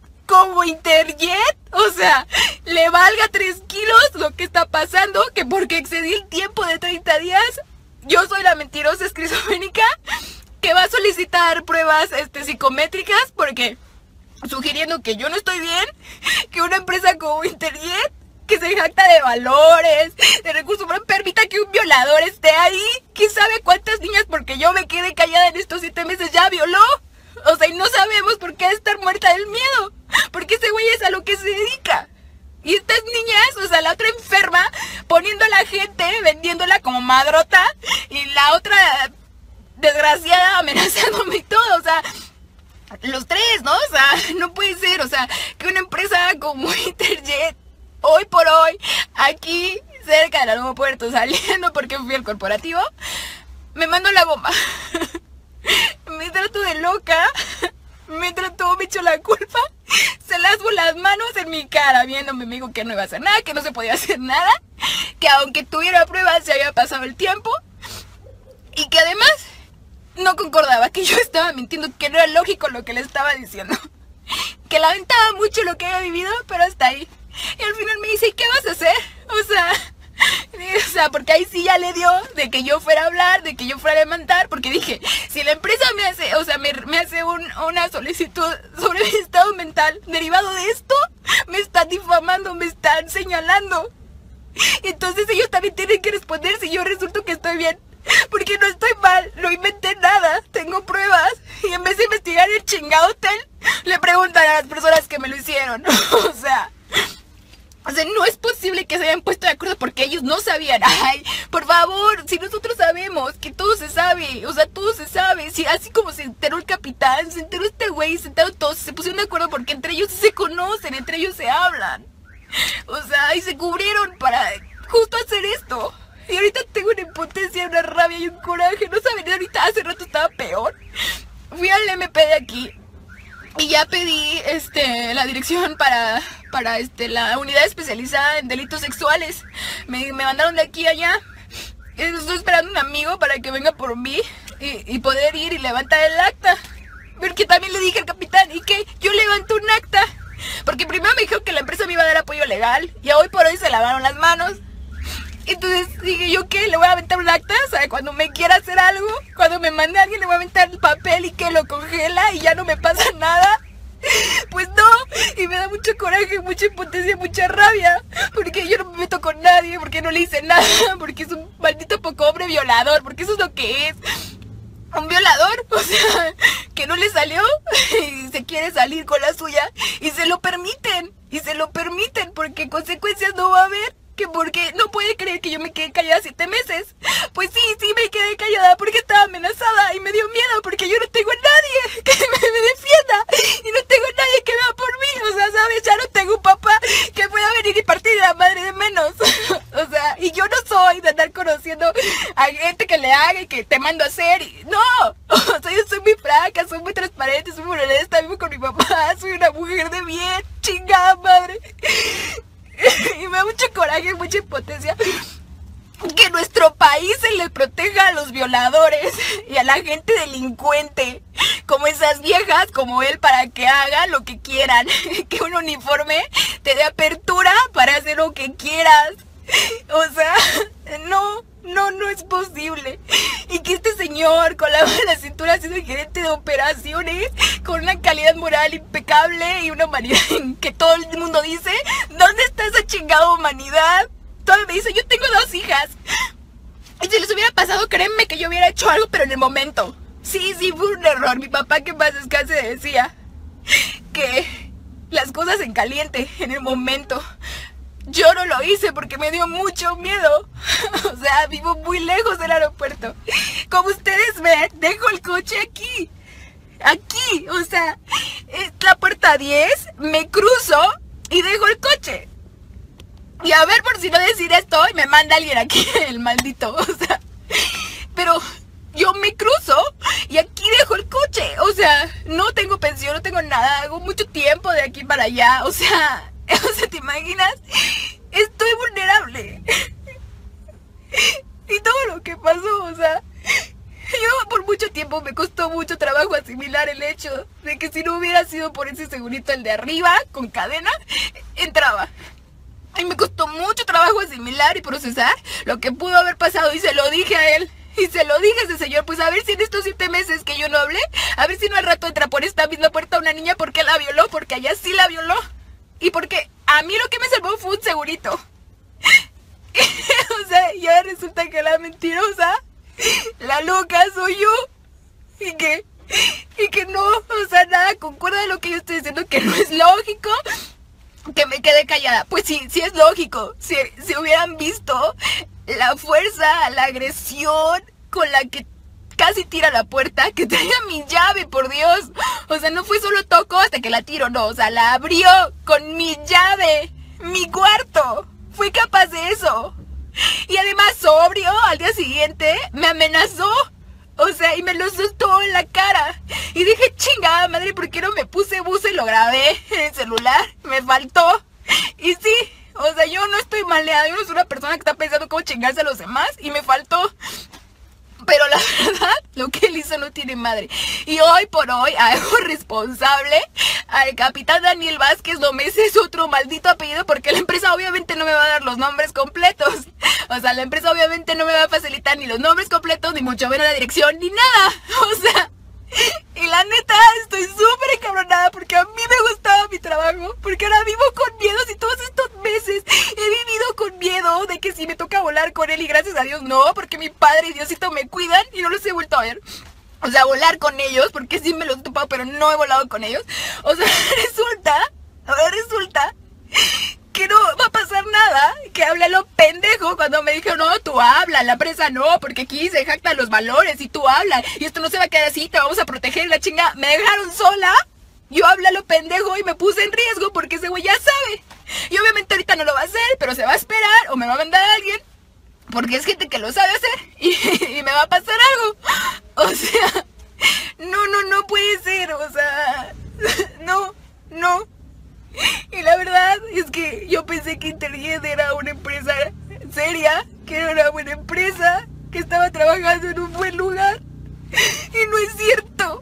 o sea, le valga 3 kilos lo que está pasando, que porque excedí el tiempo de 30 días... Yo soy la mentirosa esquizofrénica que va a solicitar pruebas psicométricas porque sugiriendo que yo no estoy bien, que una empresa como Interjet, que se jacta de valores, de recursos humanos, permita que un violador esté ahí. ¿Quién sabe cuántas niñas, porque yo me quedé callada en estos 7 meses, ya violó? O sea, y no sabemos por qué estar muerta del miedo, porque ese güey es a lo que se dedica. Y estas niñas, o sea, la otra enferma, poniendo a la gente, vendiéndola como madrota, y la otra desgraciada amenazándome y todo, o sea, los tres, ¿no? O sea, no puede ser, o sea, que una empresa como Interjet, hoy por hoy, aquí, cerca del aeropuerto, saliendo porque fui al corporativo, me mandó la bomba. Me trató de loca, me echó la culpa, se lascó las manos en mi cara, viéndome, me dijo que no iba a hacer nada, que no se podía hacer nada, que aunque tuviera pruebas se había pasado el tiempo, y que además no concordaba, que yo estaba mintiendo, que no era lógico lo que le estaba diciendo, que lamentaba mucho lo que había vivido, pero hasta ahí. Y al final me dice, ¿y qué vas a hacer? O sea, porque ahí sí ya le dio de que yo fuera a hablar, de que yo fuera a demandar, porque dije, si la empresa me hace, o sea, me hace una solicitud sobre mi estado mental derivado de esto, me están difamando, me están señalando. Entonces ellos también tienen que responder si yo resulto que estoy bien. Porque no estoy mal, no inventé nada, tengo pruebas. Y en vez de investigar el chingado hotel, le preguntan a las personas que me lo hicieron. O sea, no es posible que se hayan puesto de acuerdo porque ellos no sabían. Ay, por favor, si nosotros sabemos que todo se sabe, o sea, todo se sabe. Si, así como se enteró el capitán, se enteró este güey, se enteraron todos, se pusieron de acuerdo porque entre ellos se conocen, entre ellos se hablan. O sea, y se cubrieron para justo hacer esto. Y ahorita tengo una impotencia, una rabia y un coraje. No saben, ahorita hace rato estaba peor. Fui al MP de aquí y ya pedí la dirección para la unidad especializada en delitos sexuales. Me mandaron de aquí a allá. Estoy esperando un amigo para que venga por mí y poder ir y levantar el acta. Porque también le dije al capitán, ¿y qué? Yo levanto un acta. Porque primero me dijeron que la empresa me iba a dar apoyo legal y hoy por hoy se lavaron las manos. Entonces dije yo, ¿qué? Le voy a aventar un acta, o sea, cuando me quiera hacer algo, cuando me mande a alguien le voy a aventar el papel y que lo congela y ya no me pasa nada. Pues no, y me da mucho coraje, mucha impotencia, mucha rabia, porque yo no me meto con nadie, porque no le hice nada, porque es un maldito poco hombre violador, porque eso es lo que es. Un violador, o sea, que no le salió y se quiere salir con la suya y se lo permiten, porque consecuencias no va a haber. Que porque no puede creer que yo me quedé callada 7 meses. Pues sí me quedé callada porque estaba amenazada y me dio miedo porque yo no tengo a nadie que me defienda y no tengo a nadie que vea por mí. O sea, ¿sabes? Ya no tengo un papá que pueda venir y partir de la madre de menos. O sea, y yo no soy de andar conociendo a gente que le haga y que te mando a hacer. No, o sea, yo soy muy franca, soy muy transparente, soy muy honesta, vivo con mi papá, soy una mujer de bien, chingada madre. Y me da mucho coraje, mucha impotencia que nuestro país se le proteja a los violadores y a la gente delincuente, como esas viejas, como él, para que hagan lo que quieran, que un uniforme te dé apertura para hacer lo que quieras. O sea, no es posible. Y que este señor con la cintura ha sido el gerente de operaciones, con una calidad moral impecable y una humanidad que todo el mundo dice, ¿dónde está esa chingada humanidad? Todavía me dice, yo tengo 2 hijas. Y si les hubiera pasado, créanme que yo hubiera hecho algo, pero en el momento. Sí, fue un error. Mi papá, que en paz descanse, decía que las cosas en caliente, en el momento. Yo no lo hice porque me dio mucho miedo. O sea, vivo muy lejos del aeropuerto. Como ustedes ven, dejo el coche aquí. Aquí, o sea, es la puerta 10, me cruzo y dejo el coche. Y a ver, por si no decir esto, y me manda alguien aquí, el maldito, o sea. Pero yo me cruzo y aquí dejo el coche. O sea, no tengo pensión, no tengo nada, hago mucho tiempo de aquí para allá. O sea, ¿te imaginas? Estoy vulnerable. Y todo lo que pasó, o sea, yo por mucho tiempo me costó mucho trabajo asimilar el hecho de que si no hubiera sido por ese segurito, el de arriba, con cadena, entraba. Y me costó mucho trabajo asimilar y procesar lo que pudo haber pasado, y se lo dije a él. Y se lo dije a ese señor, pues a ver si en estos 7 meses que yo no hablé, a ver si no al rato entra por esta misma puerta una niña porque la violó, porque allá sí la violó. Y porque a mí lo que me salvó fue un segurito. O sea, y ahora resulta que la mentirosa, la loca soy yo. Y que no, o sea, nada concuerda de lo que yo estoy diciendo, que no es lógico que me quede callada. Pues sí es lógico. Si hubieran visto la fuerza, la agresión con la que casi tira la puerta, que traía mi llave, por Dios. O sea, no fue solo tocó hasta que la tiro, no, o sea, la abrió con mi llave, mi cuarto. Fue capaz de eso. Y además, sobrio, al día siguiente, me amenazó. O sea, y me lo soltó en la cara. Y dije, chingada madre, ¿por qué no me puse buzo y lo grabé en el celular? Me faltó. Y sí, o sea, yo no estoy maleada, yo no soy una persona que está pensando cómo chingarse a los demás. Y me faltó. Pero la verdad, lo que él hizo no tiene madre. Y hoy por hoy, hago responsable al capitán Daniel Vázquez Gómez. Es otro maldito apellido porque la empresa obviamente no me va a dar los nombres completos. O sea, la empresa obviamente no me va a facilitar ni los nombres completos, ni mucho menos la dirección, ni nada. O sea, y la neta, estoy súper encabronada porque a mí me gustaba mi trabajo. Porque ahora vivo con miedos y todos estos meses he vivido con miedo de que si me toca volar con él y gracias a Dios no, porque mi padre y Diosito me cuidan y no los he vuelto a ver. O sea, volar con ellos, porque sí me los he topado, pero no he volado con ellos. O sea, resulta que no va a pasar nada, que hablé lo pendejo cuando me dijeron, no, tú habla, la empresa no, porque aquí se jactan los valores y tú habla, y esto no se va a quedar así, te vamos a proteger, la chinga. Me dejaron sola, yo hablé lo pendejo y me puse en riesgo porque ese güey ya sabe. Y obviamente ahorita no lo va a hacer, pero se va a esperar o me va a mandar a alguien, porque es gente que lo sabe hacer y me va a pasar algo. O sea, no puede ser, o sea, no. Y la verdad es que yo pensé que Interjet era una empresa seria, que era una buena empresa, que estaba trabajando en un buen lugar. Y no es cierto.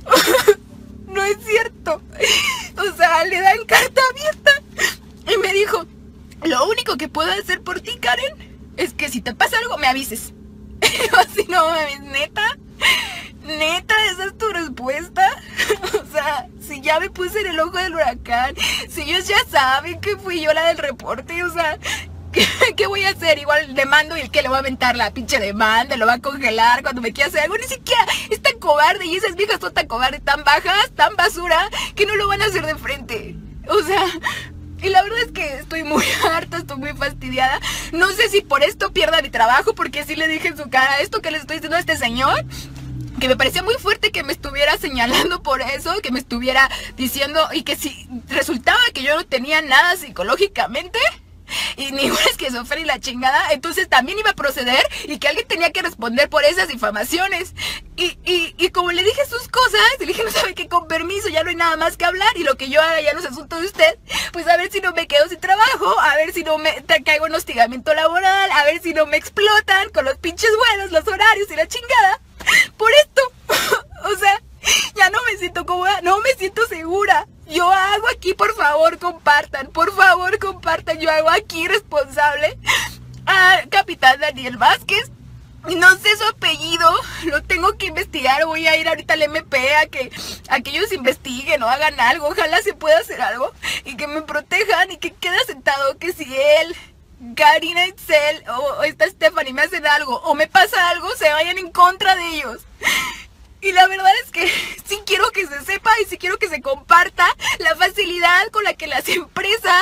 No es cierto. O sea, le dan carta abierta. Y me dijo, lo único que puedo hacer por ti, Karen, es que si te pasa algo, me avises. Y yo así, no mames, ¿neta? ¿Neta? ¿Esa es tu respuesta? O sea, si ya me puse en el ojo del huracán, si ellos ya saben que fui yo la del reporte, o sea, ¿qué voy a hacer? Igual le mando y el que le va a aventar la pinche demanda, lo va a congelar cuando me quiera hacer algo. Ni siquiera es tan cobarde y esas viejas son tan cobardes, tan bajas, tan basura, que no lo van a hacer de frente. O sea, y la verdad es que estoy muy harta, estoy muy fastidiada. No sé si por esto pierda mi trabajo, porque sí le dije en su cara esto que le estoy diciendo a este señor, que me parecía muy fuerte que me estuviera señalando por eso, que me estuviera diciendo, y que si resultaba que yo no tenía nada psicológicamente y ninguna esquizofrenia y la chingada, entonces también iba a proceder y que alguien tenía que responder por esas difamaciones. Y como le dije sus cosas, le dije, no sabe qué, con permiso, ya no hay nada más que hablar, y lo que yo haga ya no es asunto de usted, pues a ver si no me quedo sin trabajo, a ver si no me caigo en hostigamiento laboral, a ver si no me explotan con los pinches vuelos, los horarios y la chingada. Por esto, o sea, ya no me siento cómoda, no me siento segura. Yo hago aquí, por favor, compartan, yo hago aquí responsable a capitán Daniel Vázquez. No sé su apellido, lo tengo que investigar, voy a ir ahorita al MP a que ellos investiguen o hagan algo, ojalá se pueda hacer algo y que me protejan y que quede sentado que si él, Karina, Itzel o esta Stephanie me hacen algo o me pasa algo, se vayan en contra de ellos. Y la verdad es que sí quiero que se sepa y sí quiero que se comparta la facilidad con la que las empresas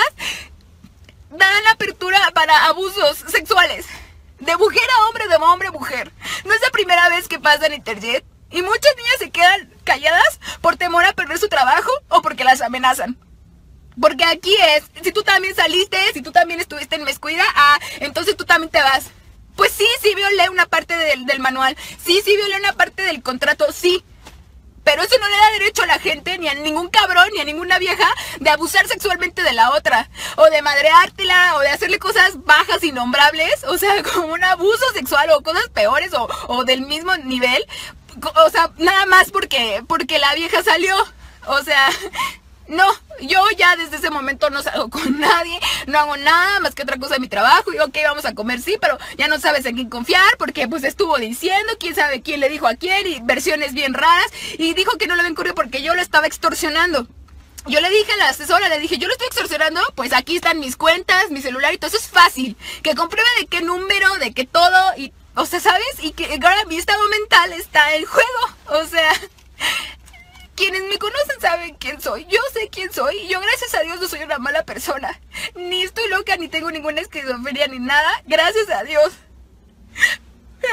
dan apertura para abusos sexuales. De mujer a hombre, de hombre a mujer. No es la primera vez que pasa en Interjet. Y muchas niñas se quedan calladas por temor a perder su trabajo o porque las amenazan. Porque aquí es, si tú también saliste, si tú también estuviste en Mescuida, entonces tú también te vas. Pues sí violé una parte del manual, sí violé una parte del contrato, sí. Pero eso no le da derecho a la gente, ni a ningún cabrón, ni a ninguna vieja, de abusar sexualmente de la otra. O de madreártela, o de hacerle cosas bajas, innombrables. O sea, como un abuso sexual, o cosas peores, o del mismo nivel. O sea, nada más porque la vieja salió. O sea... No, yo ya desde ese momento no salgo con nadie, no hago nada más que otra cosa de mi trabajo. Y ok, vamos a comer, sí, pero ya no sabes en quién confiar, porque pues estuvo diciendo, quién sabe quién le dijo a quién, y versiones bien raras, y dijo que no le habían corrido porque yo lo estaba extorsionando. Yo le dije a la asesora, le dije, yo lo estoy extorsionando, pues aquí están mis cuentas, mi celular y todo eso es fácil. Que compruebe de qué número, de qué todo, y, o sea, ¿sabes? Y que ahora mi estado mental está en juego, o sea... Quienes me conocen saben quién soy, yo sé quién soy y yo gracias a Dios no soy una mala persona. Ni estoy loca, ni tengo ninguna esquizofrenia ni nada, gracias a Dios. Pero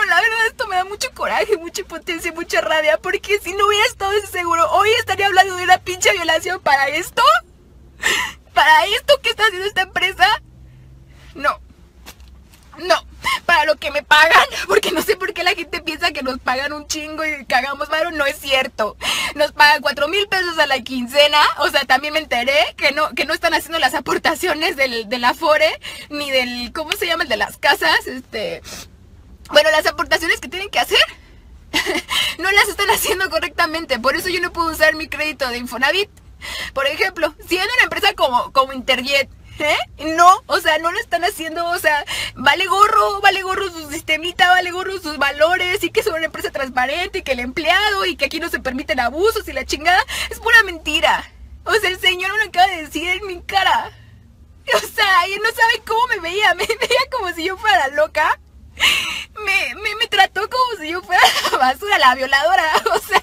la verdad esto me da mucho coraje, mucha impotencia, mucha rabia, porque si no hubiera estado ese seguro, hoy estaría hablando de una pinche violación para esto. ¿Para esto que está haciendo esta empresa? No. No, para lo que me pagan, porque no sé por qué la gente piensa que nos pagan un chingo y cagamos varo, no es cierto. Nos pagan 4,000 pesos a la quincena, o sea, también me enteré que no están haciendo las aportaciones del Afore, ni del, ¿cómo se llama? El de las casas, bueno, las aportaciones que tienen que hacer, no las están haciendo correctamente, por eso yo no puedo usar mi crédito de Infonavit. Por ejemplo, si es una empresa como Interjet, no, o sea, no lo están haciendo, o sea, vale gorro su sistemita, vale gorro sus valores, y que son una empresa transparente, y que el empleado, y que aquí no se permiten abusos, y la chingada, es pura mentira. O sea, el señor me lo acaba de decir en mi cara. O sea, él no sabe cómo me veía como si yo fuera loca. Me trató como si yo fuera la basura, la violadora, o sea,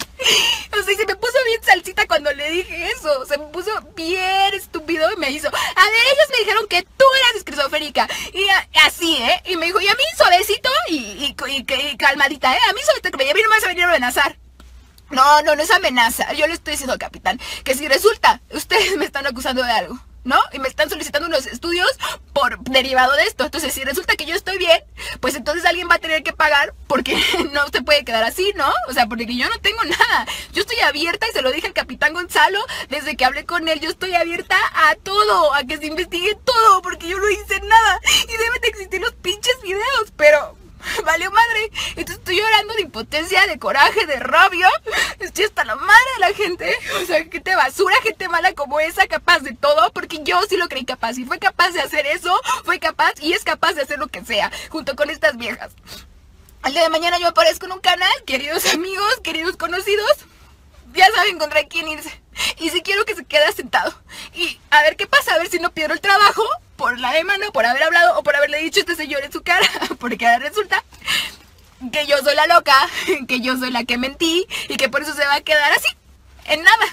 y se me puso bien salsita cuando le dije eso. Se me puso bien estúpido y me hizo, a ver, ellos me dijeron que tú eras esquizofrénica. Y así, y me dijo, y a mí suavecito y calmadita, a mí suavecito, y a mí no me vas a venir a amenazar. No es amenaza. Yo le estoy diciendo, capitán, que si resulta, ustedes me están acusando de algo, ¿no? Y me están solicitando unos estudios por derivado de esto. Entonces, si resulta que yo estoy bien, pues entonces alguien va a tener que pagar, porque no se puede quedar así, ¿no? O sea, porque yo no tengo nada. Yo estoy abierta, y se lo dije al capitán Gonzalo desde que hablé con él. Yo estoy abierta a todo, a que se investigue todo, porque yo no hice nada. Y deben de existir los pinches videos, pero valió madre. Entonces estoy llorando de impotencia, de coraje, de rabia. Estoy hasta la madre de la gente. O sea, gente basura, gente mala como esa, capaz de todo, porque yo sí lo creí capaz. Y fue capaz de hacer eso, fue capaz y es capaz de hacer lo que sea, junto con estas viejas. Al día de mañana yo aparezco en un canal, queridos amigos, queridos conocidos, ya saben contra quién irse. Y si quiero que se quede sentado y a ver qué pasa, a ver si no pierdo el trabajo por la mano, por haber hablado o por haberle dicho a este señor en su cara, porque ahora resulta que yo soy la loca, que yo soy la que mentí y que por eso se va a quedar así, en nada.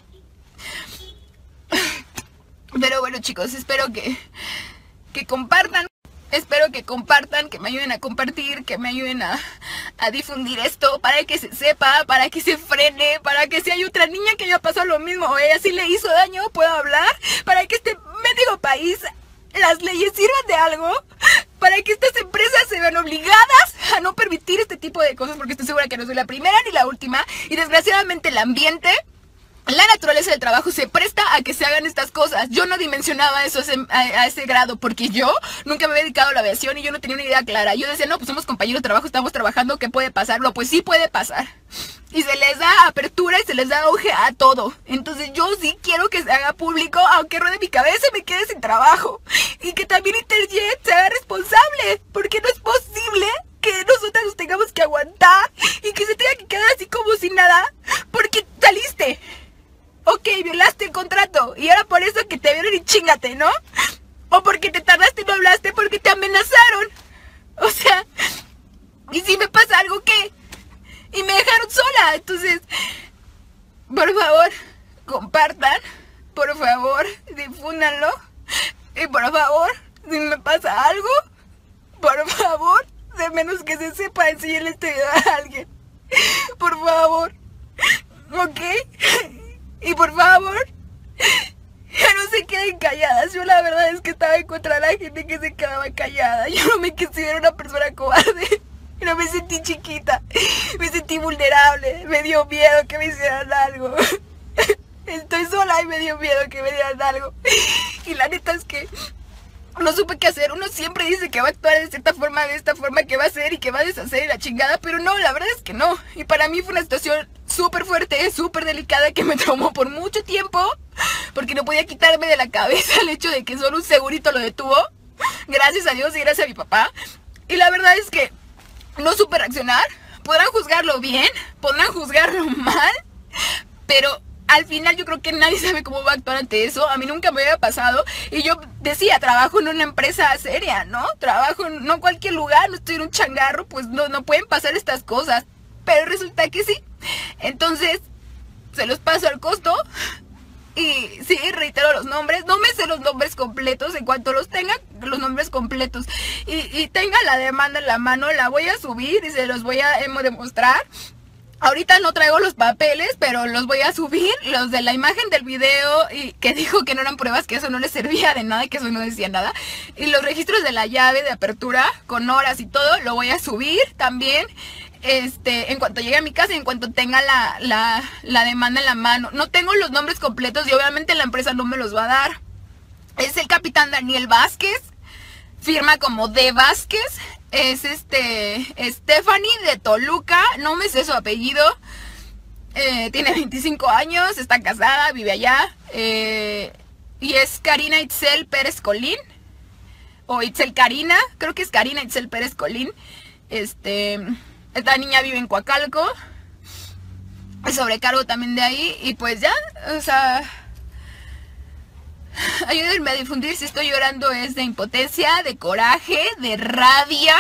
Pero bueno, chicos, espero que compartan. Espero que compartan, que me ayuden a compartir, que me ayuden a difundir esto para que se sepa, para que se frene, para que si hay otra niña que haya pasado lo mismo o ella sí le hizo daño, pueda hablar, para que este mendigo país, las leyes sirvan de algo, para que estas empresas se vean obligadas a no permitir este tipo de cosas, porque estoy segura que no soy la primera ni la última, y desgraciadamente el ambiente, la naturaleza del trabajo se presta a que se hagan estas cosas. Yo no dimensionaba eso a ese grado, porque yo nunca me había dedicado a la aviación y yo no tenía una idea clara. Yo decía, no, pues somos compañeros de trabajo, estamos trabajando, ¿qué puede pasar? No, pues sí puede pasar. Y se les da apertura y se les da auge a todo. Entonces yo sí quiero que se haga público, aunque ruede mi cabeza y me quede sin trabajo. Y que también Interjet se haga responsable, porque no es posible que nosotros nos tengamos que aguantar y que se tenga que quedar así como sin nada, porque saliste. Ok, violaste el contrato y ahora por eso que te vieron y chíngate, ¿no? O porque te tardaste y no hablaste porque te amenazaron. O sea, ¿y si me pasa algo qué? Y me dejaron sola. Entonces, por favor, compartan. Por favor, difúndanlo. Y por favor, si me pasa algo, por favor, de menos que se sepa, enseñarle este video a alguien. Por favor. ¿Ok? Y por favor, ya no se queden calladas. Yo la verdad es que estaba en contra de la gente que se quedaba callada. Yo no me considero una persona cobarde. No me sentí chiquita. Me sentí vulnerable. Me dio miedo que me hicieran algo. Estoy sola y me dio miedo que me dieran algo. Y la neta es que no supe qué hacer. Uno siempre dice que va a actuar de cierta forma, de esta forma, que va a hacer y que va a deshacer y la chingada, pero no, la verdad es que no. Y para mí fue una situación súper fuerte, súper delicada, que me traumó por mucho tiempo, porque no podía quitarme de la cabeza el hecho de que solo un segurito lo detuvo. Gracias a Dios y gracias a mi papá. Y la verdad es que no supe reaccionar. Podrán juzgarlo bien, podrán juzgarlo mal, pero al final yo creo que nadie sabe cómo va a actuar ante eso. A mí nunca me había pasado. Y yo decía, trabajo en una empresa seria, ¿no? Trabajo en no cualquier lugar, no estoy en un changarro, pues no pueden pasar estas cosas. Pero resulta que sí. Entonces, se los paso al costo. Y sí, reitero los nombres. No me sé los nombres completos. En cuanto los tenga, los nombres completos y tenga la demanda en la mano, la voy a subir y se los voy a demostrar. Ahorita no traigo los papeles, pero los voy a subir, los de la imagen del video, y que dijo que no eran pruebas, que eso no le servía de nada, que eso no decía nada. Y los registros de la llave de apertura, con horas y todo, lo voy a subir también. En cuanto llegue a mi casa y en cuanto tenga la demanda en la mano. No tengo los nombres completos y obviamente la empresa no me los va a dar. Es el capitán Daniel Vázquez, firma como D. Vázquez. Es Stephanie de Toluca, no me sé su apellido. Tiene 25 años, está casada, vive allá. Y es Karina Itzel Pérez Colín. O Itzel Karina, creo que es Karina Itzel Pérez Colín. Esta niña vive en Coacalco. Es sobrecargo también de ahí. Y pues ya, o sea, ayúdenme a difundir. Si estoy llorando es de impotencia, de coraje, de rabia,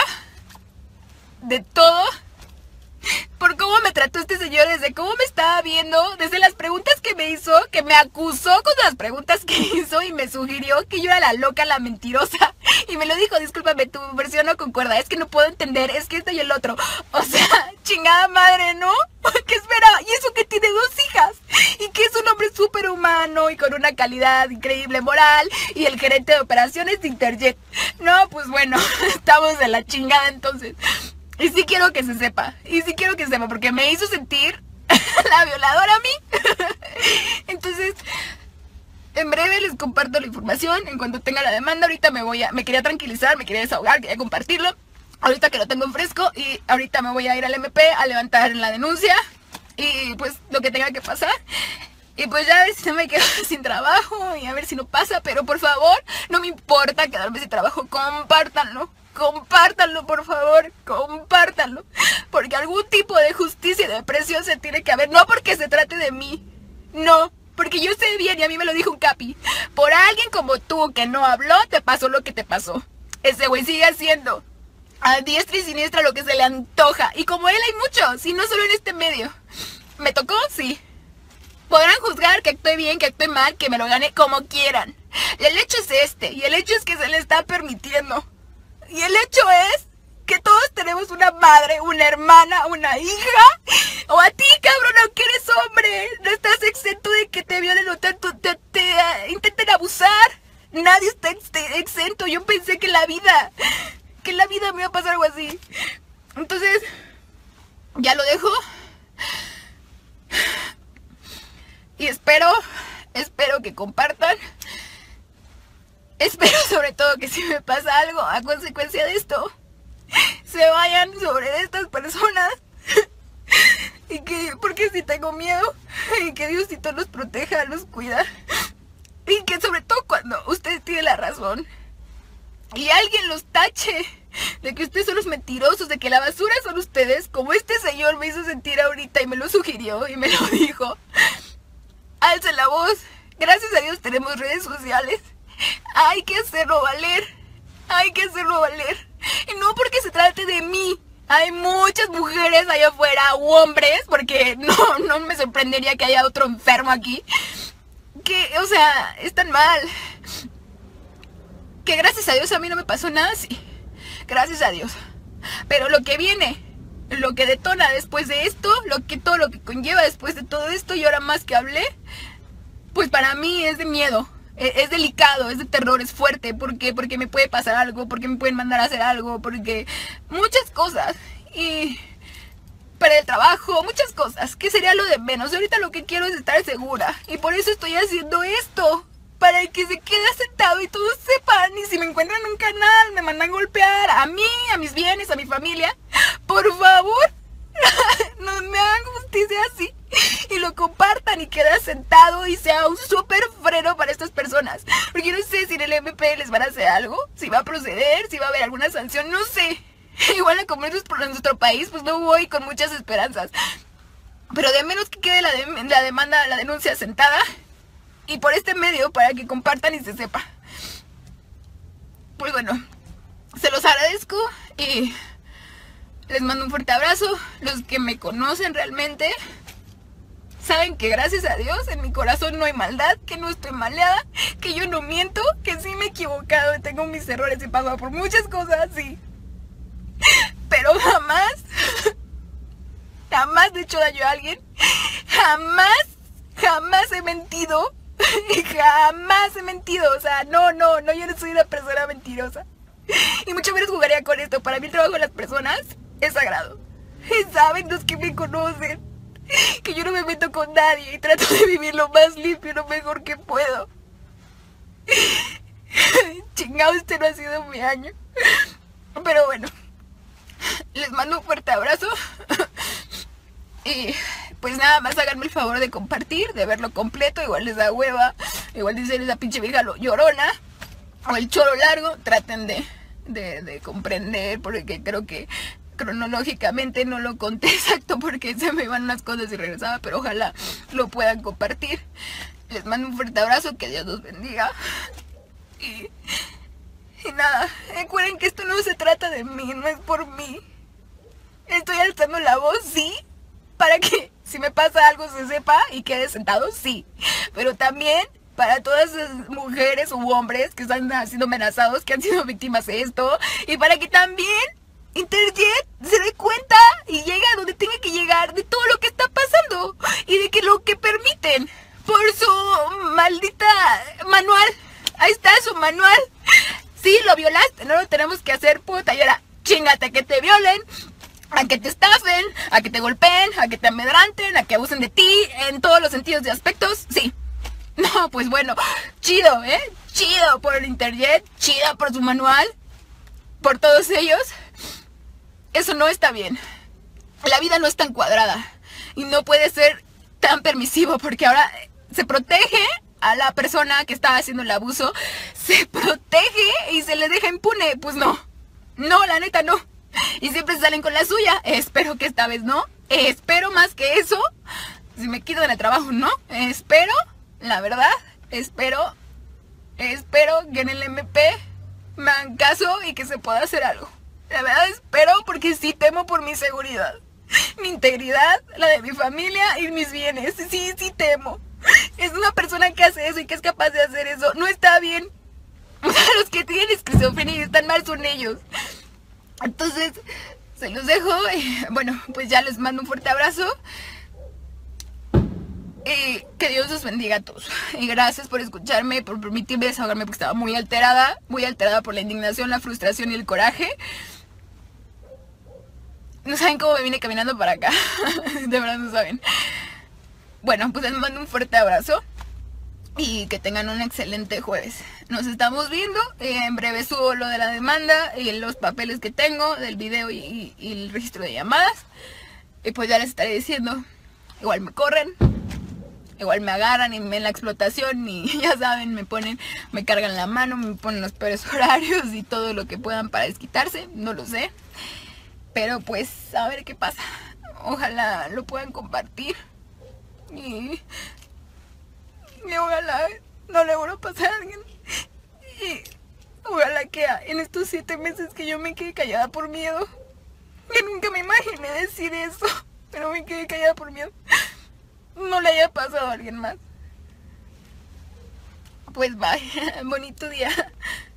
de todo. Por cómo me trató este señor, desde cómo me estaba viendo, desde las preguntas que me hizo, que me acusó con las preguntas que hizo y me sugirió que yo era la loca, la mentirosa. Y me lo dijo, discúlpame, tu versión no concuerda, es que no puedo entender, es que esto y el otro. O sea, chingada madre, ¿no? ¿Qué esperaba? Y eso que tiene 2 hijas. Y que es un hombre súper humano y con una calidad increíble moral. Y el gerente de operaciones de Interjet. No, pues bueno, estamos de la chingada entonces. Y sí quiero que se sepa. Y sí quiero que se sepa porque me hizo sentir la violadora a mí. Entonces, en breve les comparto la información. En cuanto tenga la demanda, ahorita me quería tranquilizar, me quería desahogar, quería compartirlo. Ahorita que lo tengo en fresco y ahorita me voy a ir al MP a levantar la denuncia. Y pues lo que tenga que pasar. Y pues ya a ver si no me quedo sin trabajo y a ver si no pasa. Pero por favor, no me importa quedarme sin trabajo, compártanlo. Compártanlo, por favor, compártanlo. Porque algún tipo de justicia y de presión se tiene que haber. No porque se trate de mí. No, porque yo sé bien y a mí me lo dijo un capi. Por alguien como tú que no habló, te pasó lo que te pasó. Ese güey sigue haciendo a diestra y siniestra lo que se le antoja. Y como él hay muchos, y no solo en este medio. ¿Me tocó? Sí. Podrán juzgar que actué bien, que actué mal, que me lo gane como quieran. El hecho es y el hecho es que se le está permitiendo. Y el hecho es que todos tenemos una madre, una hermana, una hija. O a ti, cabrón, aunque eres hombre, no estás exento de que te violen o te intenten abusar. Nadie está exento. Yo pensé que la vida me iba a pasar algo así. Entonces, ya lo dejo. Y espero que compartan. Espero sobre todo que si me pasa algo a consecuencia de esto, se vayan sobre estas personas. Y que, porque si tengo miedo, y que Diosito los proteja, los cuida. Y que sobre todo cuando ustedes tienen la razón y alguien los tache de que ustedes son los mentirosos, de que la basura son ustedes, como este señor me hizo sentir ahorita y me lo sugirió y me lo dijo. Alce la voz. Gracias a Dios tenemos redes sociales. Hay que hacerlo valer. Hay que hacerlo valer. Y no porque se trate de mí. Hay muchas mujeres allá afuera, u hombres, porque no me sorprendería que haya otro enfermo aquí, que, o sea, están mal. Que gracias a Dios a mí no me pasó nada así. Gracias a Dios. Pero lo que viene, lo que detona después de esto, todo lo que conlleva después de todo esto, y ahora más que hablé, pues para mí es de miedo. Es delicado, es de terror, es fuerte. ¿Por qué? Porque me puede pasar algo, porque me pueden mandar a hacer algo, porque muchas cosas. Y para el trabajo, muchas cosas, que sería lo de menos. Ahorita lo que quiero es estar segura. Y por eso estoy haciendo esto. Para que se quede sentado y todos sepan. Y si me encuentran en un canal, me mandan golpear a mí, a mis bienes, a mi familia. Por favor, no me hagan justicia así. Y lo compartan y queda sentado y sea un súper freno para estas personas. Porque no sé si en el MP les van a hacer algo, si va a proceder, si va a haber alguna sanción, no sé. Igual como es por nuestro país, pues no voy con muchas esperanzas. Pero de menos que quede la demanda, la denuncia sentada. Y por este medio, para que compartan y se sepa. Pues bueno, se los agradezco y les mando un fuerte abrazo. Los que me conocen realmente saben que gracias a Dios en mi corazón no hay maldad, que no estoy maleada, que yo no miento, que sí me he equivocado, tengo mis errores, he pasado por muchas cosas, sí. Pero jamás le he hecho daño a alguien, jamás he mentido, jamás he mentido, o sea, no, yo no soy una persona mentirosa. Y mucho menos jugaría con esto. Para mí el trabajo de las personas es sagrado. Y saben los que me conocen que yo no me meto con nadie y trato de vivir lo más limpio, lo mejor que puedo. Chingado, este no ha sido mi año. Pero bueno, les mando un fuerte abrazo. Y pues nada más háganme el favor de compartir, de verlo completo. Igual les da hueva, igual dicen esa pinche vieja llorona o el choro largo. Traten de comprender, porque creo que cronológicamente no lo conté exacto porque se me iban unas cosas y regresaba, pero ojalá lo puedan compartir. Les mando un fuerte abrazo, que Dios los bendiga. Y nada, recuerden que esto no se trata de mí, no es por mí. Estoy alzando la voz, sí, para que si me pasa algo se sepa y quede sentado, sí. Pero también para todas esas mujeres u hombres que están siendo amenazados, que han sido víctimas de esto, y para que también Interjet se dé cuenta y llegue a donde tenga que llegar de todo lo que está pasando y de que lo que permiten por su maldita manual. Ahí está su manual. Sí, lo violaste, no lo tenemos que hacer, puta. Y ahora, chingate a que te violen, a que te estafen, a que te golpeen, a que te amedranten, a que abusen de ti en todos los sentidos y aspectos. Sí. No, pues bueno, chido, chido por el Interjet, chido por su manual, por todos ellos. Eso no está bien. La vida no es tan cuadrada y no puede ser tan permisivo, porque ahora se protege a la persona que está haciendo el abuso, se protege y se le deja impune. Pues no, la neta no. Y siempre salen con la suya. Espero que esta vez no. Espero más que eso. Si me quitan el trabajo, no. Espero, la verdad, espero que en el MP me hagan caso y que se pueda hacer algo. La verdad espero, porque sí temo por mi seguridad, mi integridad, la de mi familia y mis bienes. Sí temo. Es una persona que hace eso y que es capaz de hacer eso. No está bien. O sea, los que tienen esquizofrenia y están mal son ellos. Entonces, se los dejo. Bueno, pues ya les mando un fuerte abrazo. Y que Dios los bendiga a todos. Y gracias por escucharme, por permitirme desahogarme, porque estaba muy alterada por la indignación, la frustración y el coraje. No saben cómo me vine caminando para acá. De verdad no saben. Bueno, pues les mando un fuerte abrazo y que tengan un excelente jueves. Nos estamos viendo. En breve subo lo de la demanda y los papeles que tengo del video y el registro de llamadas. Y pues ya les estaré diciendo. Igual me corren, igual me agarran y en la explotación y ya saben, me cargan la mano, me ponen los peores horarios y todo lo que puedan para desquitarse. No lo sé. Pero pues a ver qué pasa. Ojalá lo puedan compartir. Y ojalá no le vuelva a pasar a alguien. Y ojalá que en estos 7 meses que yo me quedé callada por miedo, que nunca me imaginé decir eso, pero me quedé callada por miedo, no le haya pasado a alguien más. Pues bye, bonito día.